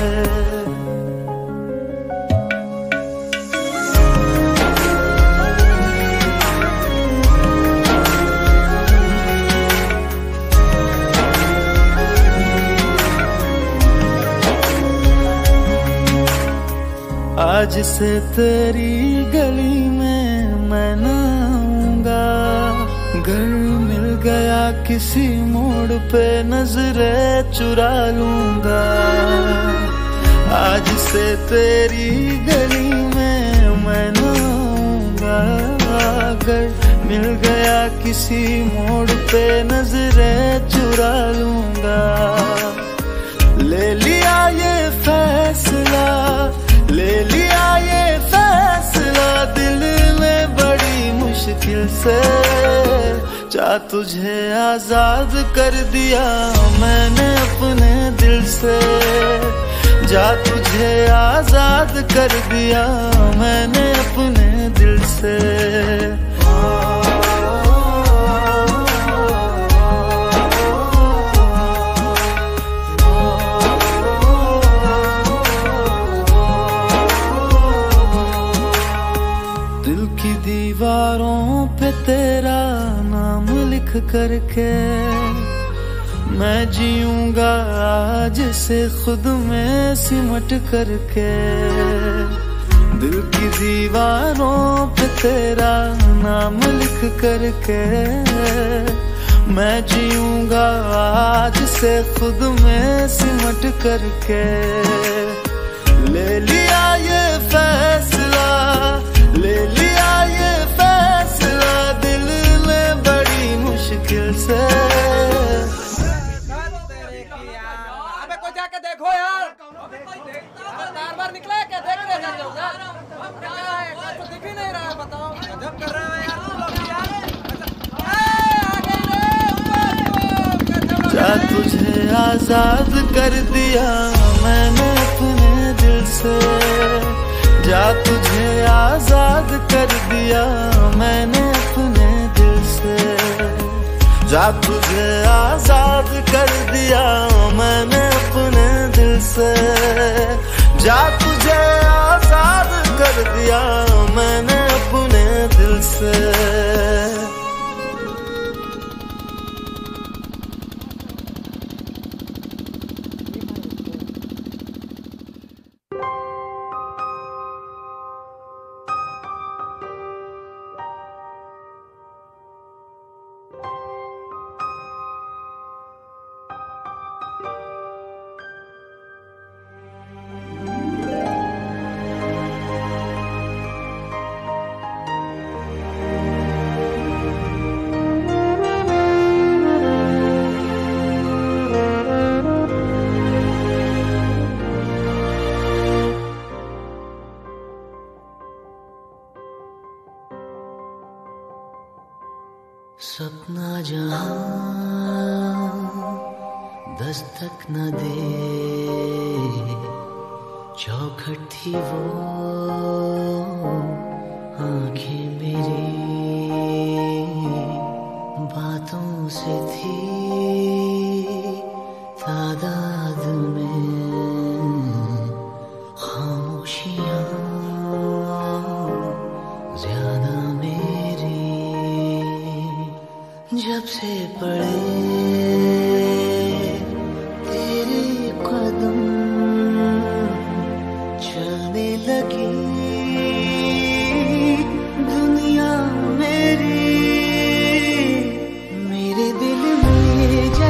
आज से तेरी गली में मैं न आऊंगा, घर मिल गया किसी मोड़ पे नजरें चुरा लूंगा। आज से तेरी गली में मैं न आऊंगा, घर मिल गया किसी मोड़ पे नजरें चुरा लूंगा। ले लिया ये फैसला, ले लिया ये फैसला दिल ने बड़ी मुश्किल से। जा तुझे आजाद कर दिया मैंने अपने दिल से, जा तुझे आजाद कर दिया मैंने अपने दिल से। दिल की दीवारों पे तेरा नाम लिख करके मैं जीऊंगा आज से खुद में सिमट करके। दिल की दीवारों पे तेरा नाम लिख करके मैं जीऊंगा आज से खुद में सिमट करके। ले लिया ये फैसला, ले लिया ये फैसला दिल ने बड़ी मुश्किल से। अबे कोई जाके देखो यार, बार बार निकला क्या देख रहे हैं उधर? क्या है कुछ दिख ही नहीं रहा है, बताओ गजब कर रहा है यार तुम लोग यार। जा तुझे आजाद कर दिया मैंने अपने दिल से, जा तुझे आजाद कर दिया मैंने अपने दिल से, जा तुझे आजाद कर दिया मैंने अपने दिल से, जा तुझे आजाद कर दिया मैंने अपने दिल से। सपना जहां दस्तक न दे, चौखट थी वो आंखें मेरी, बातों से थी तादाद में खामोशियां ज्यादा मेरी। जब से पड़े तेरे कदम चलने लगी दुनिया मेरी, मेरे दिल में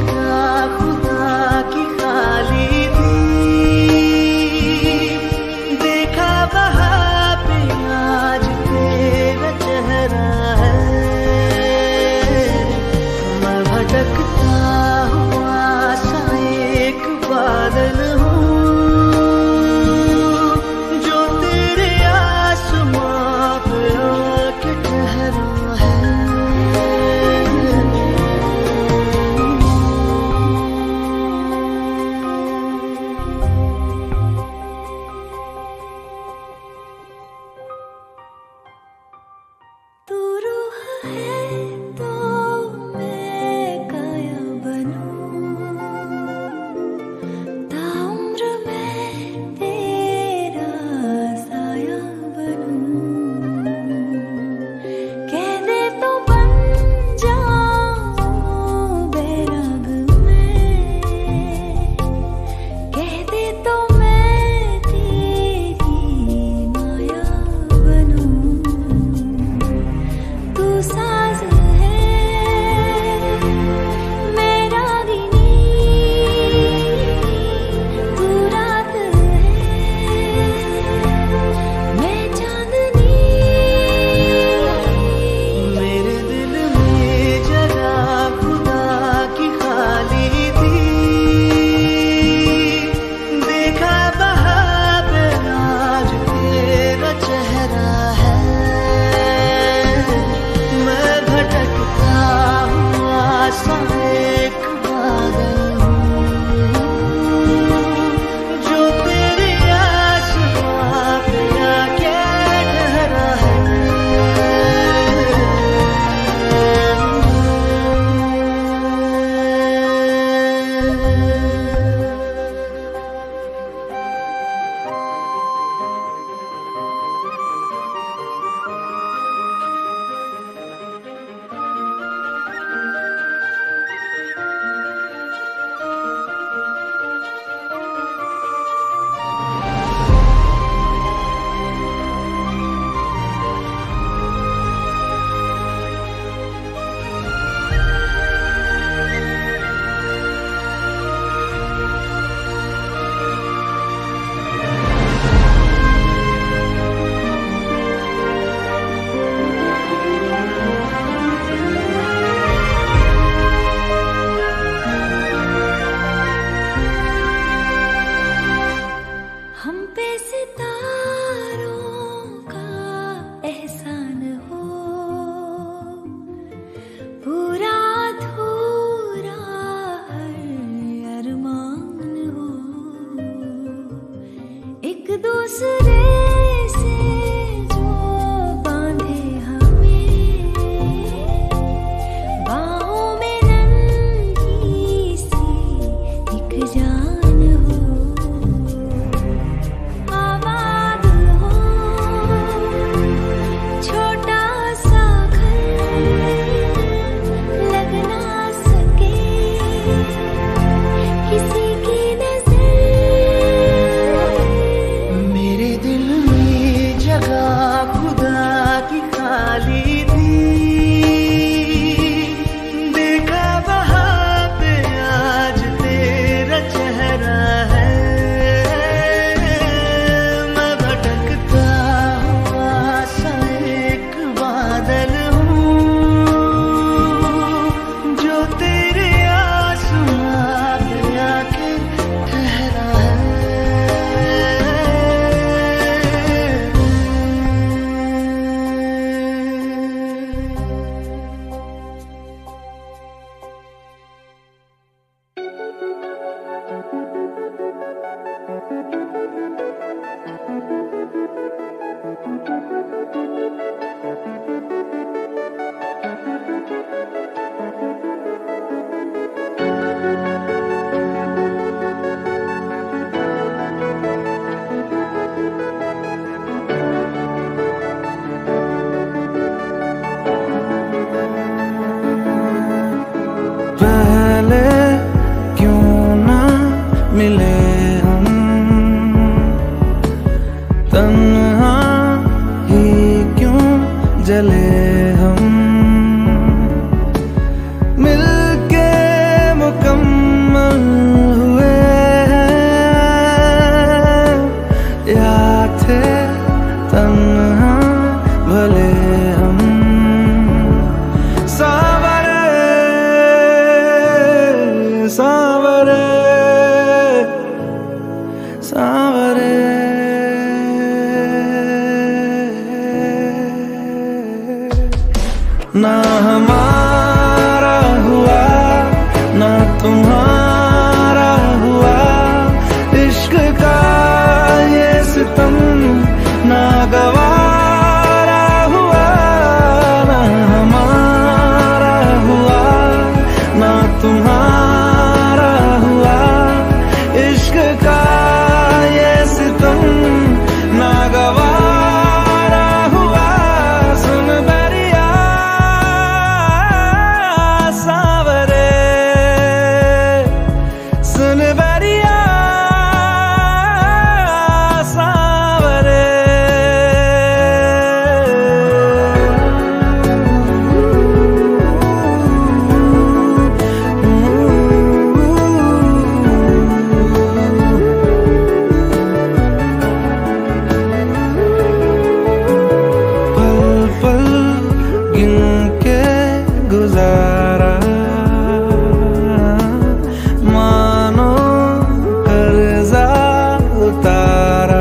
सांवरे सांवरे ना हमारा हुआ ना तुम्हारा हुआ, इश्क का ये सितम ना गवारा हुआ, ना हमारा हुआ ना तुम्हारा हुआ, इश्क का ये सितम ना गवारा हुआ। सुन दरिया सांवरे, सुन दरिया सांवरे। पल पल गिन के गुजारा, मानो कर्जा उतारा,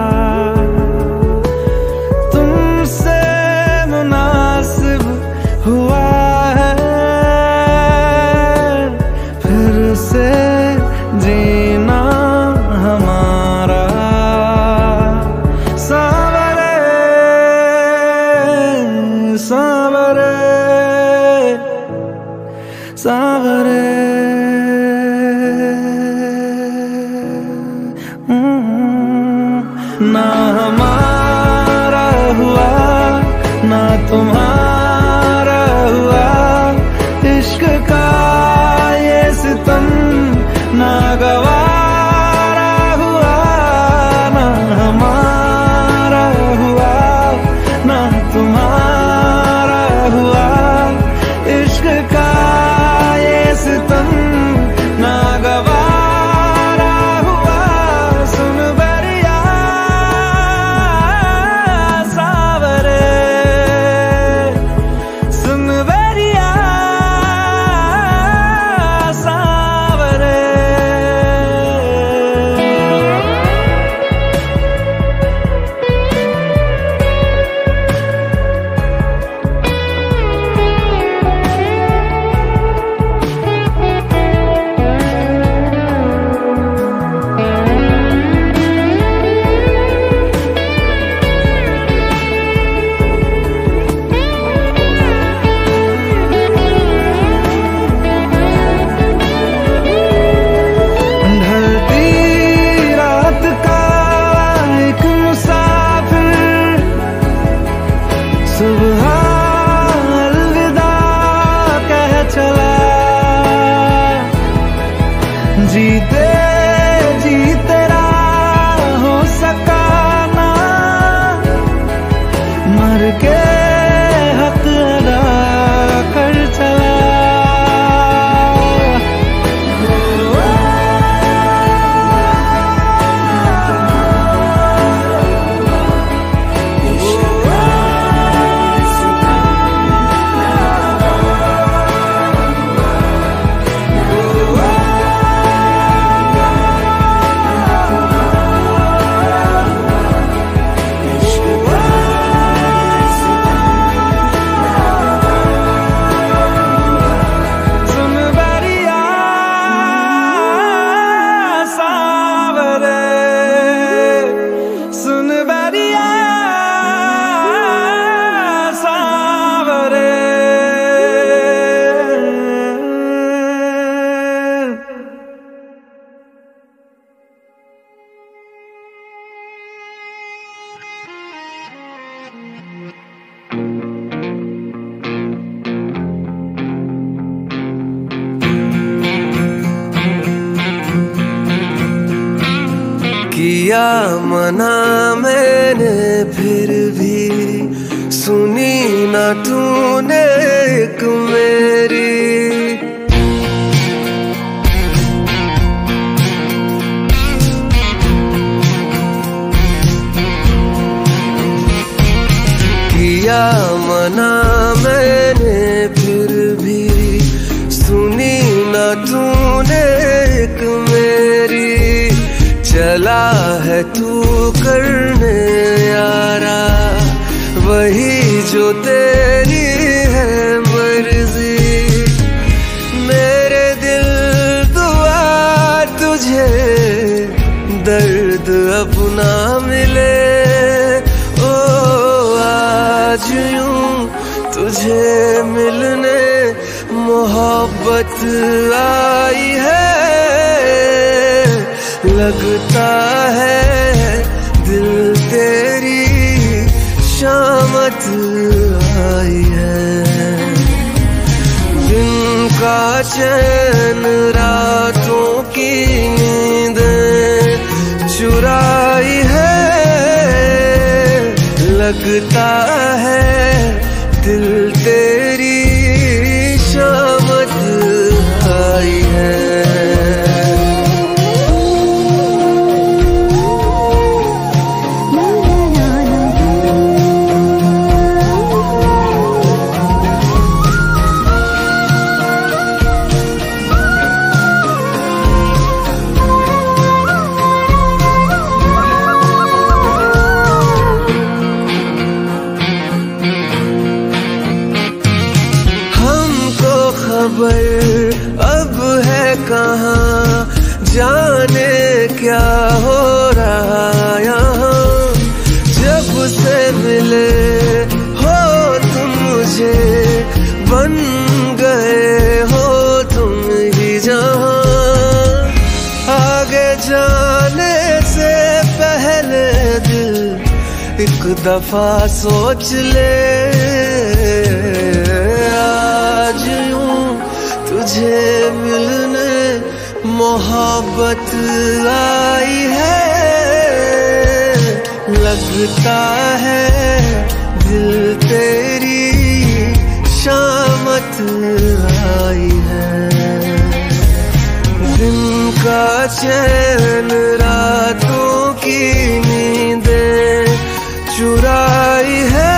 तुमसे मुनासिब हुआ है फिर से जीना हमारा। सांवरे सांवरे सांवरे, ना हमारा हुआ ना तुम्हारा हुआ, इश्क का ये सितम ना गवारा हुआ, ना हमारा हुआ ना तुम्हारा हुआ, इश्क का ये सितम ना गवारा हुआ। सुन बरिया सांवरे, सुन बरिया सांवरे। ढलती रात का एक मुसाफिर, सुबह अलविदा कह चला, जीते जी तेरा हो सका ना, मर के हक अदा कर चला। सुन बरिया सांवरे, सुन बरिया सांवरे। किया मना मैंने फिर भी सुनी ना तूने एक मेरी, किया मना मैंने फिर भी सुनी ना तूने है तू करने यारा, वही जो तेरी है मर्जी। मेरे दिल दुआ तुझे दर्द अपना मिले, ओ आज यूं तुझे मिलने मोहब्बत आई है। लगता है दिल तेरी शामत आई है। दिन का चैन रातों की नींदें चुराई है। लगता है दिल तेरी शामत आई है। खबर अब है कहाँ, जाने क्या हो रहा यहाँ। जब से मिले हो तुम मुझे, बन गए हो तुम ही जहाँ। आगे जाने से पहले दिल एक दफा सोच ले, आज यूं तुझे मिलने मोहब्बत आई है। लगता है दिल तेरी शामत आई है। दिन का चैन रातों की नींदें चुराई है।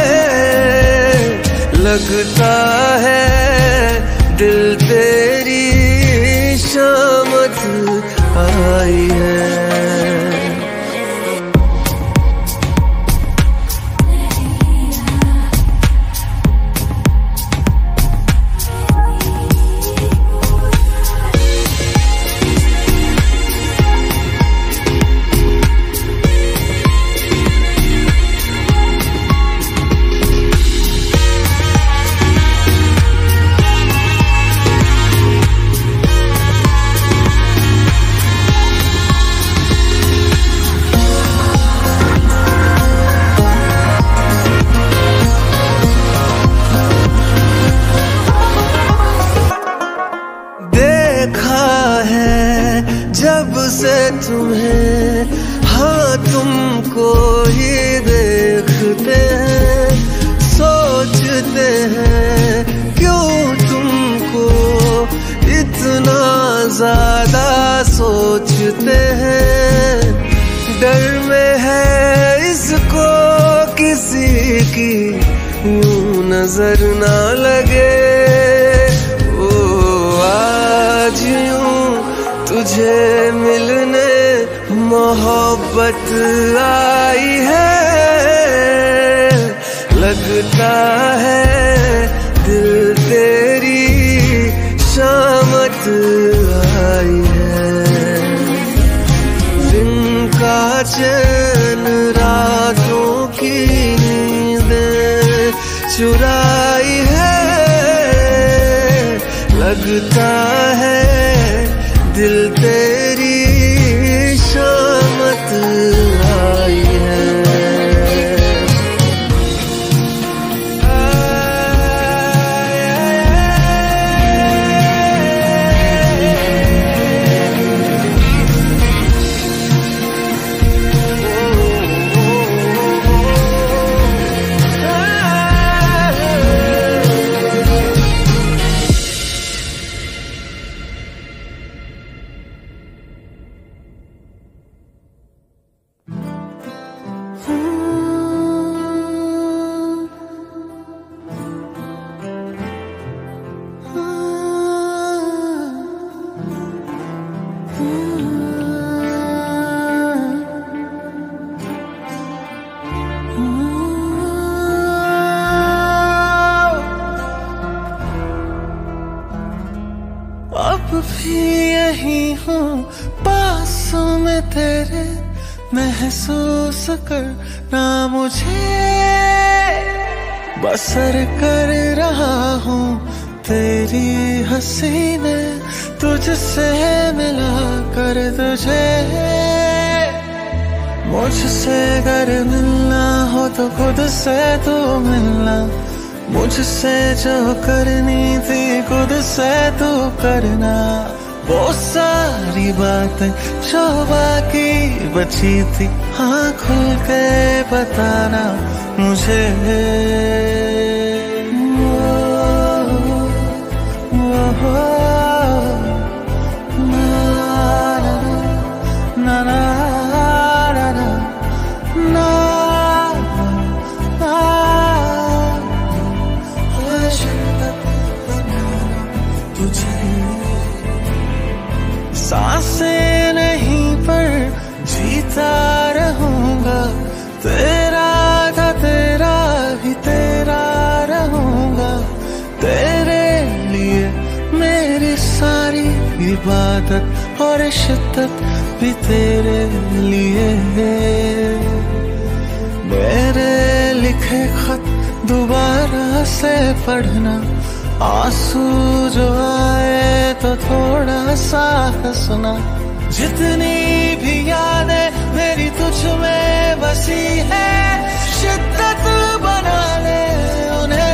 लगता है दिल तेरी शामत आई है। जब से तुम्हें, हाँ तुमको ही देखते हैं, सोचते हैं क्यों तुमको इतना ज्यादा सोचते हैं। डर में है इसको किसी की यूं नजर ना लगे। ओ आज यूं तुझे मिलने मोहब्बत आई है। लगता है दिल तेरी शामत आई है। दिन का चैन रातों की नींदें चुराई है। लगता है दिल तेरी शामत आई है। यही हूँ पास में तेरे, महसूस करना मुझे, बसर कर रहा हूँ तेरी हंसी में, तुझसे मिला कर तुझे। मुझसे अगर मिलना हो तो खुद से तू मिलना, मुझसे जो करनी थी खुद से तू करना। वो सारी बातें जो बाकी बची थी, हाँ खुल के बताना मुझे। सांसें नहीं पर जीता रहूंगा, तेरा था तेरा ही तेरा रहूंगा। तेरे लिए मेरी सारी इबादत और शिद्दत भी तेरे लिए। मेरे लिखे खत दोबारा से पढ़ना, आंसू जो आए तो थोड़ा सा हंसना। जितनी भी यादें मेरी तुझ में बसी है, शिद्दत बना ले उन्हें।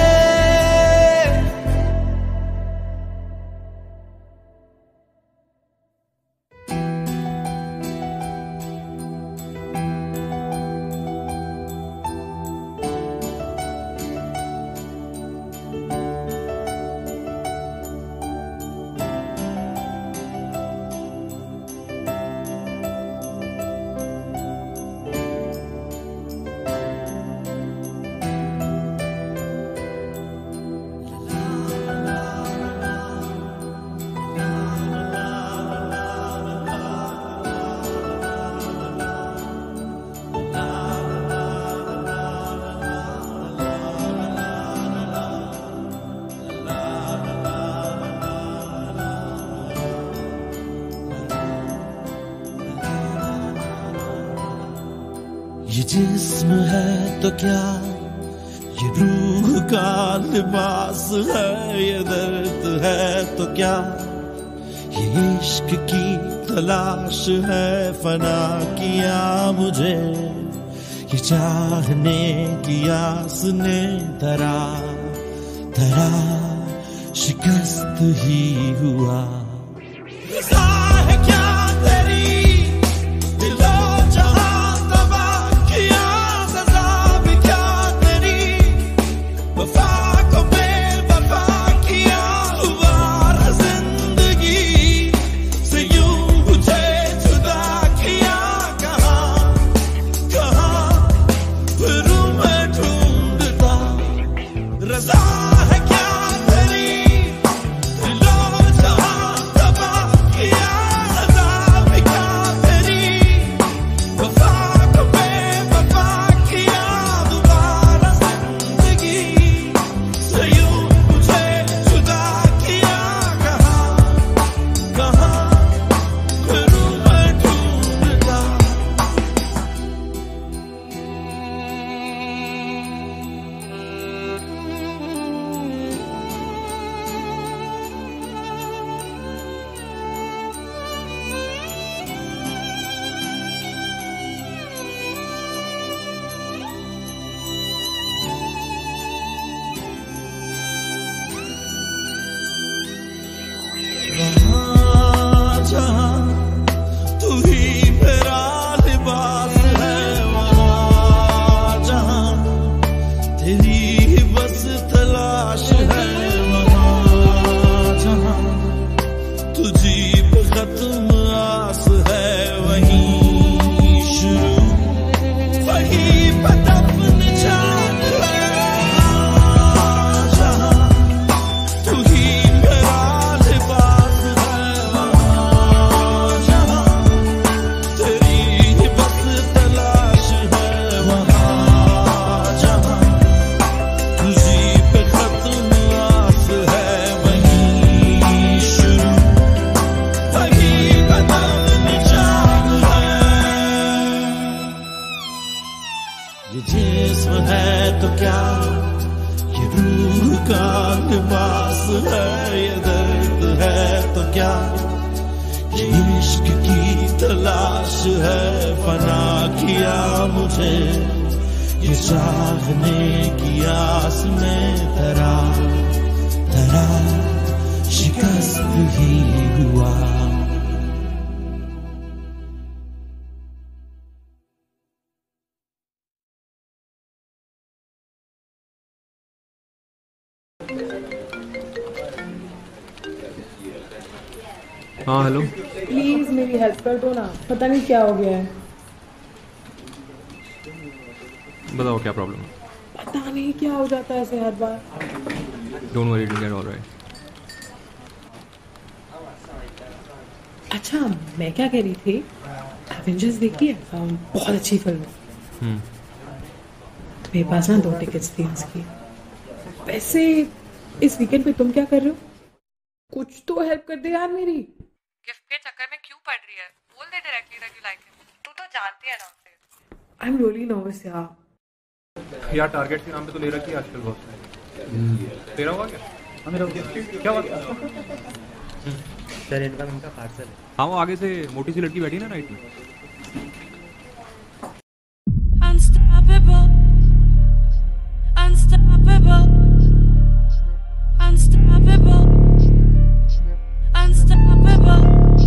ये जिस्म है तो क्या, ये रूह का लिबास है, ये दर्द है तो क्या, ये इश्क की तलाश है। फना किया मुझे ये चाहने की आस ने, धरा धरा शिकस्त ही हुआ। है ये दर्द है तो क्या, ये इश्क की तलाश है, फना किया मुझे ये चाहने की आस में, तरा तरा शिकस्त ही हुआ। हाँ हेलो, प्लीज मेरी हेल्प कर दो ना, पता नहीं क्या हो गया है। बताओ क्या प्रॉब्लम है? पता नहीं क्या हो जाता है ऐसे हर बार। Don't worry, it will get alright. अच्छा मैं क्या कह रही थी, एवेंजर्स देखी है? बहुत अच्छी फिल्म है। मेरे पास ना दो टिकट्स थी उसकी। वैसे इस वीकेंड पे तुम क्या कर रहे हो? कुछ तो हेल्प कर दे यार मेरी। गिफ्ट के चक्कर में क्यों पड़ रही है? बोल दे directly that you like him. तू तो जानती है ना उसे। आई एम रियली नर्वस यार। यार टारगेट के नाम पे तो ले रखी है आजकल बहुत। तेरा हुआ क्या? हाँ मेरा क्या हुआ? सर इनका इनका पार्सल है। हाँ वो आगे से मोटी सी लड़की बैठी ना नाइट में। Unstoppable, unstoppable, unstoppable, unstoppable,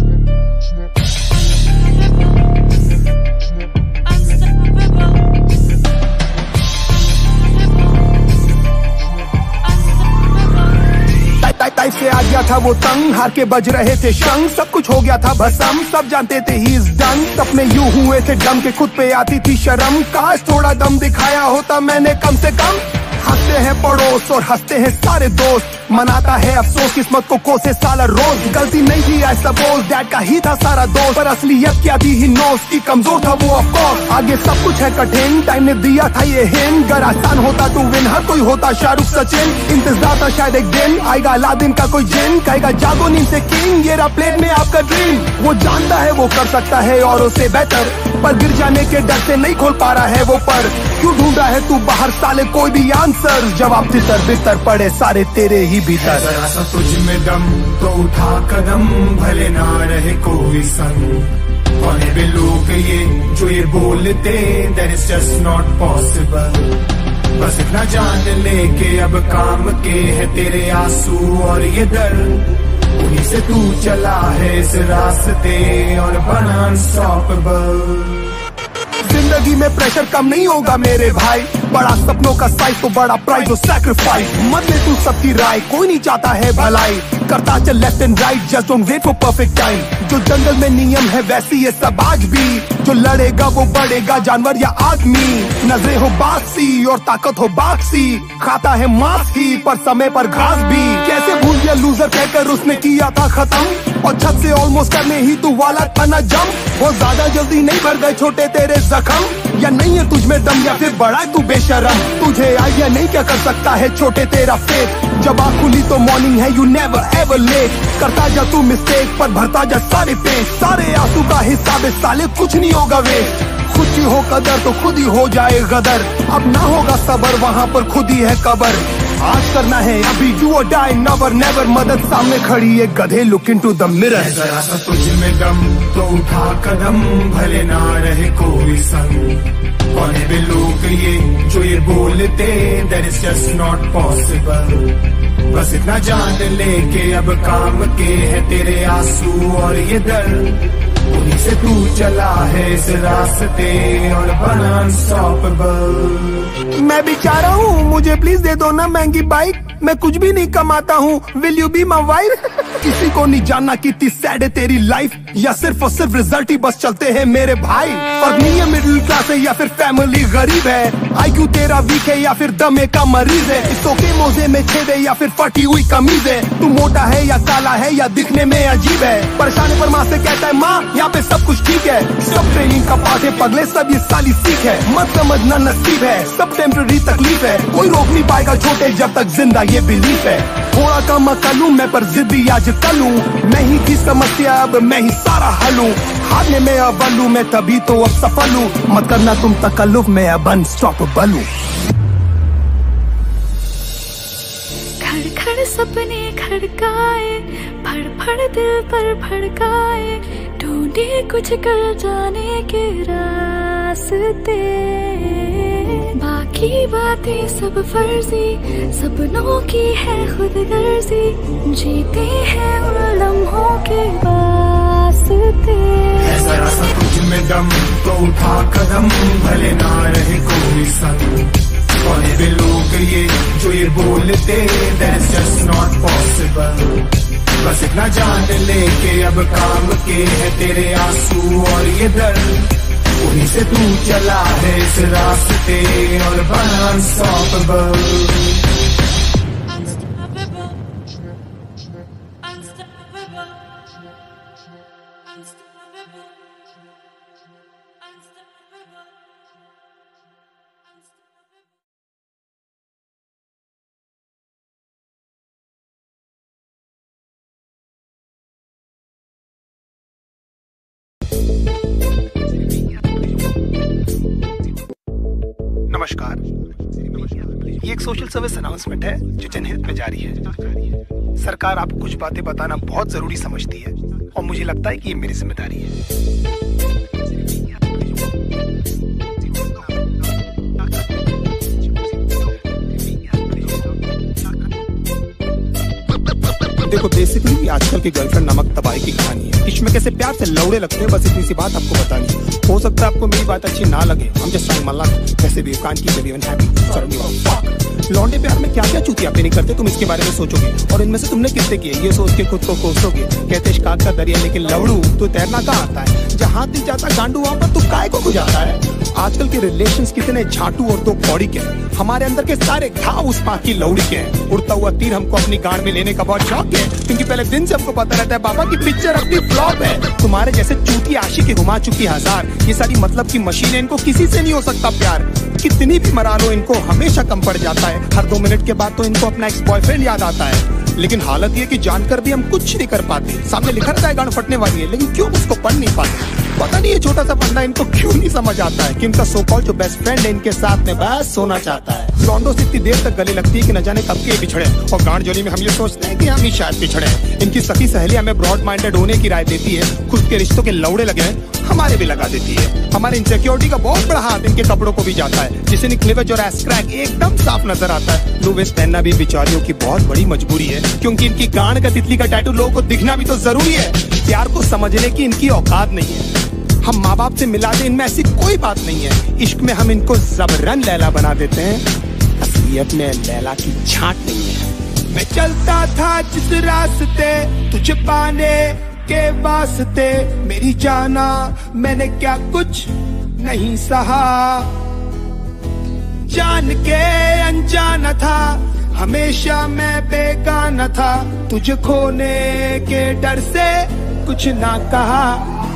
unstoppable, type से आ गया था वो तंग, हार के बज रहे थे शंख, सब कुछ हो गया था भस्म, सब जानते थे ही इज डन। सपने यूं हुए थे डम के खुद पे आती थी शर्म, काश थोड़ा दम दिखाया होता मैंने कम से कम। हंसते हैं पड़ोस और हंसते हैं सारे दोस्त, मनाता है अफसोस किस्मत को कोसे साला रोज। गलती नहीं थी आई सपोज, डैड का ही था सारा दोस्त, पर असलियत क्या थी ही नोस की कमजोर था वो ऑफकोर्स। आगे सब कुछ है कठिन, टाइम ने दिया था ये हिंट, अगर आसान होता तो विन हर कोई होता शाहरुख सचिन। इंतजार था शायद एक दिन आएगा अलादीन का कोई जिन, कहेगा जागो नींद से किंग, ये रहा प्लेट में आपका ड्रीम। वो जानता है वो कर सकता है और उसे बेहतर, पर गिर जाने के डर से नहीं खोल पा रहा है वो पर। क्यों ढूंढा है तू बाहर साले कोई भी आंसर, जवाब तितर बितर पड़े सारे तेरे ही भीतर। जरा सा तुझ में दम तो उठा कदम, भले ना रहे कोई संग। कौन है वे लोग ये जो ये बोलते, that is just not possible। बस इतना जान ले के अब काम के है तेरे आंसू और ये दर्द, उन्हीं से तू चला है इस रास्ते और बना अनस्टॉपेबल। जिंदगी में प्रेशर कम नहीं होगा मेरे भाई, बड़ा सपनों का साइज तो बड़ा प्राइस और सैक्रिफाइस। मत ले तू सबकी राय, कोई नहीं चाहता है भलाई, करता चल left and right, just don't wait for perfect time. जो जंगल में नियम है वैसे ये सब आज भी, जो लड़ेगा वो बढ़ेगा जानवर या आदमी। नजरें हो बासी और ताकत हो बाक्सी, खाता है मांस ही पर समय पर घास भी। कैसे भूल गया लूजर कहकर उसने किया था खत्म, और छत से ऑलमोस्ट करने ही तू वाला था ना जम। वो ज्यादा जल्दी नहीं भर गए छोटे तेरे जख्म, या नहीं है तुझ में दम या फिर बड़ा है तू बेशरम। तुझे आइडिया नहीं क्या कर सकता है छोटे तेरा फेथ, जब आँख खुली तो मॉर्निंग है यू नेवर एवर लेट। करता जा तू मिस्टेक पर भरता जा सारे पेज, सारे आंसू का हिसाब साले कुछ नहीं होगा वेस्ट। खुद की हो कदर तो खुद ही हो जाए गदर, अब ना होगा सबर वहाँ पर खुद ही है कबर। आज करना है अभी डू और डाई नेवर नेवर, मदद सामने खड़ी है गधे लुक इनटू द मिरर। जरा सा तुझ में दम तो उठा कदम, भले ना रहे कोई संग। कौन है वे लोग ये जो ये बोलते, that is just not possible। बस इतना जान ले के अब काम के है तेरे आंसू और ये दर्द, उन्हीं से तू चला है इस रास्ते और बना अनस्टॉपेबल। मैं बेचारा हूँ, मुझे प्लीज दे दो ना महंगी बाइक, मैं कुछ भी नहीं कमाता हूँ, will you be my wife. किसी को नहीं जानना कितनी सैड है तेरी लाइफ, या सिर्फ और सिर्फ रिजल्ट ही बस चलते हैं मेरे भाई। फर्क नहीं है मिडिल क्लास है या फिर फैमिली गरीब है, आईक्यू तेरा वीक है या फिर दमे का मरीज है। इस के मोजे में छेद है या फिर फटी हुई कमीज है, तू मोटा है या काला है या दिखने में अजीब है। परेशानी पर माँ से कहता है माँ यहाँ पे सब कुछ ठीक है, सब ट्रेनिंग का पार्ट है पगले सब ये साली सीख है। मत समझना नसीब है सब टेम्पररी तकलीफ है, कोई रोक नहीं पाएगा छोटे जब तक जिंदा ये बिलीफ है। थोड़ा कम अकलूं मैं पर जिद्दी आज कलूं, मैं ही की समस्या अब मैं ही सारा हलूं। हारने में अव्वल हूं मैं तभी तो अब सफल हूं, मत करना तुम तकल्लुफ में अब अनस्टॉपेबल हूं। खड़ खड़ सपने खड़काए, फड़ फड़ दिल पर भड़काए, ढूंढे कुछ कर जाने के रास्ते। बाकी बातें सब फर्जी, सपनों की है खुद गर्जी, जीते हैं उन लम्हों के वास्ते। जरा सा तुझ में दम तो उठा कदम, भले ना रहे कोई संग। कौन वे लोग ये जो ये बोलते, that's just not possible। बस इतना जान ले के अब काम के है तेरे आंसू और ये दर्द, उन्हीं से तू चला है इस रास्ते और बना अनस्टॉपेबल। नमस्कार, ये एक सोशल सर्विस अनाउंसमेंट है जो जनहित में जारी है। सरकार आपको कुछ बातें बताना बहुत जरूरी समझती है और मुझे लगता है कि ये मेरी जिम्मेदारी है। देखो, बेसिकली आजकल की गर्लफ्रेंड नामक तबाही की कहानी है। इसमें कैसे प्यार से लौड़े लगते हैं, बस इतनी सी बात आपको बतानी है। हो सकता है आपको मेरी बात अच्छी ना लगे, हम जस्ट ट्राइंग माय लक। वैसे भी कान की जब इवन हैप्पी लौंडे प्यार में क्या क्या चूतियां नहीं करते, तुम इसके बारे में सोचोगे और इनमें से तुमने कितने किए ये सोच के खुद को कोसोगे। कहते शिकायत का दरिया लेकिन लवड़ू तो तैरना कहाँ आता है, जहाँ नहीं जाता गांडू वहाँ पर तू काय को गुजारता है। आजकल के रिलेशंस कितने झाटू और दो कौड़ी के, हमारे अंदर के सारे घाव उस पाक की लौड़ी के। उड़ता हुआ तीर हमको अपनी गाड़ में लेने का बहुत शौक है, क्योंकि पहले दिन से हमको पता रहता है बाबा की पिक्चर अपनी फ्लॉप है। तुम्हारे जैसे चूती आशिक के घुमा चुकी हजार, ये सारी मतलब की मशीनें, इनको किसी से नहीं हो सकता प्यार। कितनी भी मरा लो इनको हमेशा कम पड़ जाता है। हर दो मिनट के बाद तो इनको अपना एक्स बॉयफ्रेंड याद आता है। लेकिन हालत ये कि जानकर भी हम कुछ नहीं कर पाते। सामने लिखा रहता है गांड फटने वाली है, लेकिन क्यों उसको पढ़ नहीं पाते। पता नहीं ये छोटा सा फंडा इनको क्यों नहीं समझ आता है कि इनका सो कॉल्ड जो बेस्ट फ्रेंड है इनके साथ में बस सोना चाहता है। लॉन्डो से इतनी देर तक गले लगती है कि न जाने कब के बिछड़े, और गांड जोली में हम ये सोचते हैं कि हम ही शायद पिछड़े। इनकी सखी सहेली हमें ब्रॉड माइंडेड होने की राय देती है, खुद के रिश्तों के लौड़े लगे हमारे भी लगा देती है। हमारे इनसिक्योरिटी का बहुत बड़ा हाथ इनके कपड़ों को भी जाता है, जिसे निकलेवेज और एस क्रैक एकदम साफ नजर आता है। लो वेस्ट पहनना भी बेचारियों की बहुत बड़ी मजबूरी है, क्योंकि इनकी गांड का तितली का टैटू लोगों को दिखना भी तो जरूरी है। प्यार को समझने की इनकी औकात नहीं है। हम माँ बाप से मिला दे इनमें ऐसी कोई बात नहीं है। इश्क में हम इनको जबरन लैला बना देते हैं, असलियत में लैला की छांट नहीं है। मैं चलता था जिस रास्ते तुझे पाने के वास्ते, मेरी जाना मैंने क्या कुछ नहीं सहा। जान के अनजाना था, हमेशा मैं बेगाना था, तुझे खोने के डर से कुछ ना कहा।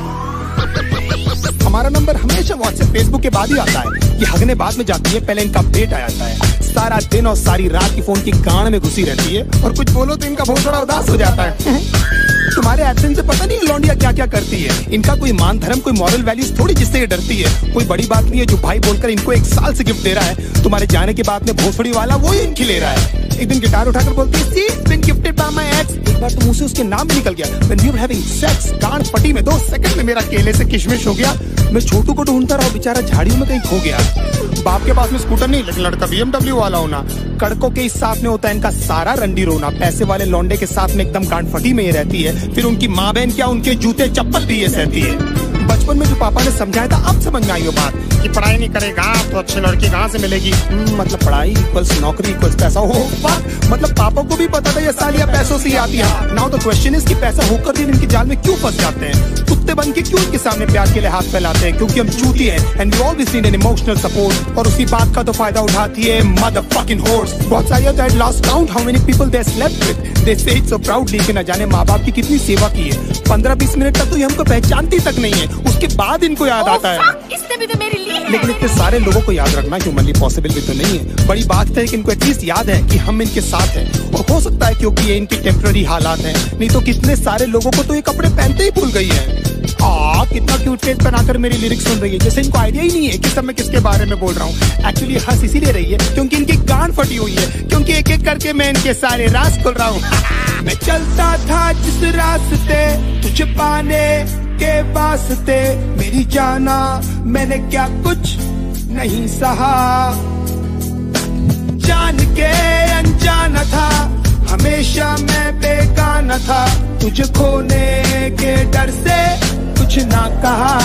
हमारा नंबर हमेशा व्हाट्सएप फेसबुक के बाद ही आता है। ये हगने बाद में जाती है, पहले इनका अपडेट आ जाता है। सारा दिन और सारी रात की फोन की गांड में घुसी रहती है, और कुछ बोलो तो इनका बहुत बड़ा उदास हो जाता है। तुम्हारे एब्सेंस से पता नहीं लौंडिया क्या क्या करती है। इनका कोई मान धर्म कोई मॉरल वैल्यूज थोड़ी जिससे ये डरती है। कोई बड़ी बात नहीं है जो भाई बोलकर इनको एक साल से गिफ्ट दे रहा है, तुम्हारे जाने के बाद में भोसड़ी वाला वो ही इनकी ले रहा है। एक दिन गिटार उठाकर बोलती है it's been gifted by my ex। एक बार तो मुंह से उसके नाम भी निकल गया। When we were having sex, गांड फटी में दो सेकंड में मेरा केले से किशमिश हो गया। मैं छोटू को ढूंढता रहा, बेचारा झाड़ियों में कहीं खो गया। बाप के पास में स्कूटर नहीं, लेकिन लड़का बी एम डब्ल्यू वाला होना। कड़कों के इस साथ में होता है इनका सारा रंडी रोना। पैसे वाले लौंडे के साथ में एकदम गांड फटी में ये रहती है। फिर उनकी माँ बहन क्या, उनके जूते चप्पल भी ये सहती है। बचपन में जो पापा ने समझाया था अब समझ में आई वो बात कि पढ़ाई नहीं करेगा तो अच्छी लड़की कहाँ से मिलेगी। मतलब पढ़ाई इक्वल्स नौकरी इक्वल्स पैसा। हो मतलब पापा को भी पता था ये सालियां पैसों से ही आती है। नाउ द क्वेश्चन इज कि पैसा होकर भी इनके जाल में क्यों फंस जाते हैं। कुत्ते बन के क्यों इनके सामने प्यार के लिए हाथ फैलाते हैं, क्योंकि हम चूती हैं and we always need an emotional support. और उसी बात का तो फायदा उठाती है मदरफकिंग होर्स। बहुत सारी that lost count how many people they slept with, they say it so proudly कि न जाने माँ बाप की कितनी सेवा की है। पंद्रह बीस मिनट तक तो ये हमको पहचानती तक नहीं है, उसके बाद इनको याद आता है। इसने भी तो मेरे लिए है। लेकिन इतने सारे लोगों को याद रखना ह्यूमनली पॉसिबल भी तो नहीं है। बड़ी बात है कि इनको एटलीस्ट याद है कि हम इनके साथ हैं, और हो सकता है क्योंकि ये इनकी टेम्पररी हालात हैं, नहीं तो कितने सारे लोगों को तो ये कपड़े पहनते ही भूल गई है। आ, कितनी इतना क्यूट फेस बनाकर मेरी लिरिक्स सुन रही है, जैसे इनको आइडिया ही नहीं है कि सब मैं किसके बारे में बोल रहा हूँ। एक्चुअली हंस इसीलिए रही है क्योंकि इनकी गांड फटी हुई है, क्योंकि एक एक करके मैं इनके सारे राज खोल रहा हूँ। मैं चलता था जिस रास्ते तुझे पाने के वास्ते, मेरी जाना मैंने क्या कुछ नहीं सहा, जान के अनजाना था, हमेशा मैं बेगाना था, तुझे खोने के डर से कुछ ना कहा।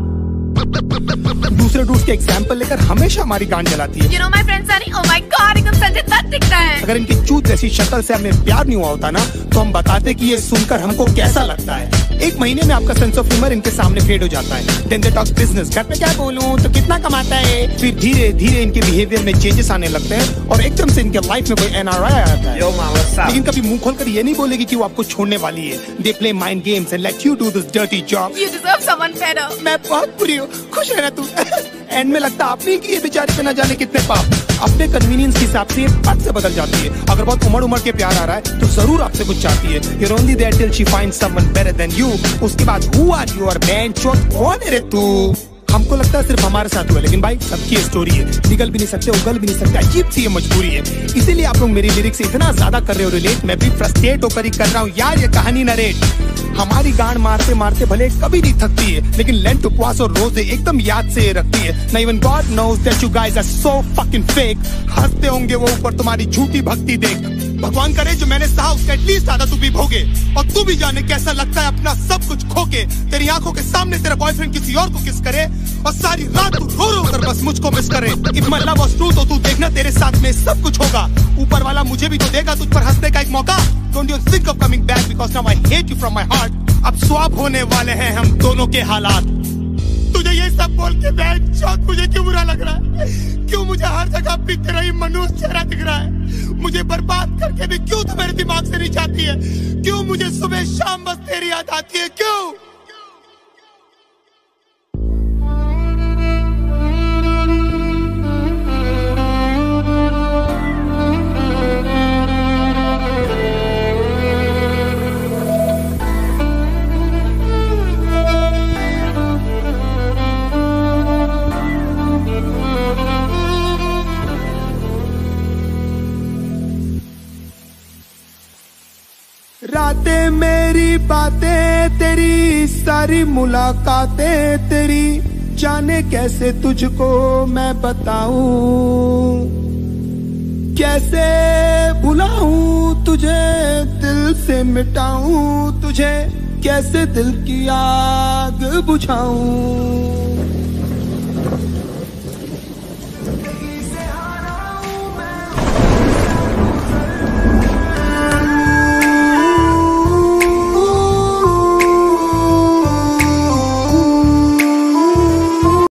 दूसरे डूड्स के एग्जाम्पल लेकर हमेशा हमारी गांड जलाती है। You know my friend Sunny, oh my God, एकदम संजय दत्त दिख रहा है। अगर इनकी चूत जैसी शक्ल से हमें प्यार नहीं हुआ होता ना, तो हम बताते कि ये सुनकर हमको कैसा लगता है। एक महीने में आपका सेंस ऑफ ह्यूमर इनके सामने फेड हो जाता है। Then they talk business, घर पे क्या बोलूं तो कितना कमाता है। फिर धीरे धीरे इनके बिहेवियर में चेंजेस आने लगते हैं और एकदम से इनके लाइफ में कोई एन आर आई आ जाता है। लेकिन कभी मुंह खोलकर ये नहीं बोलेगी कि वो आपको छोड़ने वाली है। They play mind games and let you do this dirty job. You deserve someone better. मैं बहुत बुरी हूँ, खुश है ना तू? एंड में लगता आपने कि ये बेचारे पे ना जाने कितने पाप अपने कन्वीनियंस के हिसाब से पद से बदल जाती है। अगर बहुत उमड़ उमड़ के प्यार आ रहा है तो जरूर आपसे कुछ चाहती है। You're only there till she finds someone better than you. उसके बाद who are you और man चोट कौन है रे तू? हमको लगता है सिर्फ हमारे साथ हुआ, लेकिन भाई सबकी स्टोरी है। निकल भी नहीं सकते, उगल भी नहीं सकते, अजीब सी ये मजबूरी है। इसीलिए आप लोग मेरी लिरिक्स से इतना ज्यादा कर रहे हो रिलेट, मैं भी फ्रस्ट्रेट होकर ही कर रहा हूँ यार ये कहानी नरेट। हमारी गांड मारते मारते भले कभी नहीं थकती है, लेकिन लेंट उपवास और रोजे एकदम याद से रखती है। ना even God knows that you guys are so fucking fake. हंसते होंगे वो ऊपर तुम्हारी झूठी भक्ति देख। भगवान करे जो मैंने सहा उसका एटलीस्ट आधा तू भी भोगे, और तू भी जाने कैसा लगता है अपना सब कुछ खोके। तेरी आंखों के सामने तेरा बॉयफ्रेंड किसी और को किस करे और सारी रात तू रो रो कर बस मुझको मिस करे। If my love was true तो तू देखना तेरे साथ में सब कुछ होगा। ऊपर वाला मुझे भी तो देगा तुझ पर हंसने का एक मौका। Don't you think of coming back because now I hate you from my heart. अब स्वैप होने वाले हैं हम दोनों के हालात। तुझे ये सब बोल के मैं मुझे क्यों बुरा लग रहा है? क्यों मुझे हर जगह भी तेरा ही मनुष्य चेहरा दिख रहा है? मुझे बर्बाद करके भी क्यों तो मेरे दिमाग से नहीं जाती है? क्यों मुझे सुबह शाम बस तेरी याद आती है? क्यों? रातें मेरी बातें तेरी, सारी मुलाकातें तेरी, जाने कैसे तुझको मैं बताऊं, कैसे भुलाऊं तुझे, दिल से मिटाऊं तुझे, कैसे दिल की आग बुझाऊं।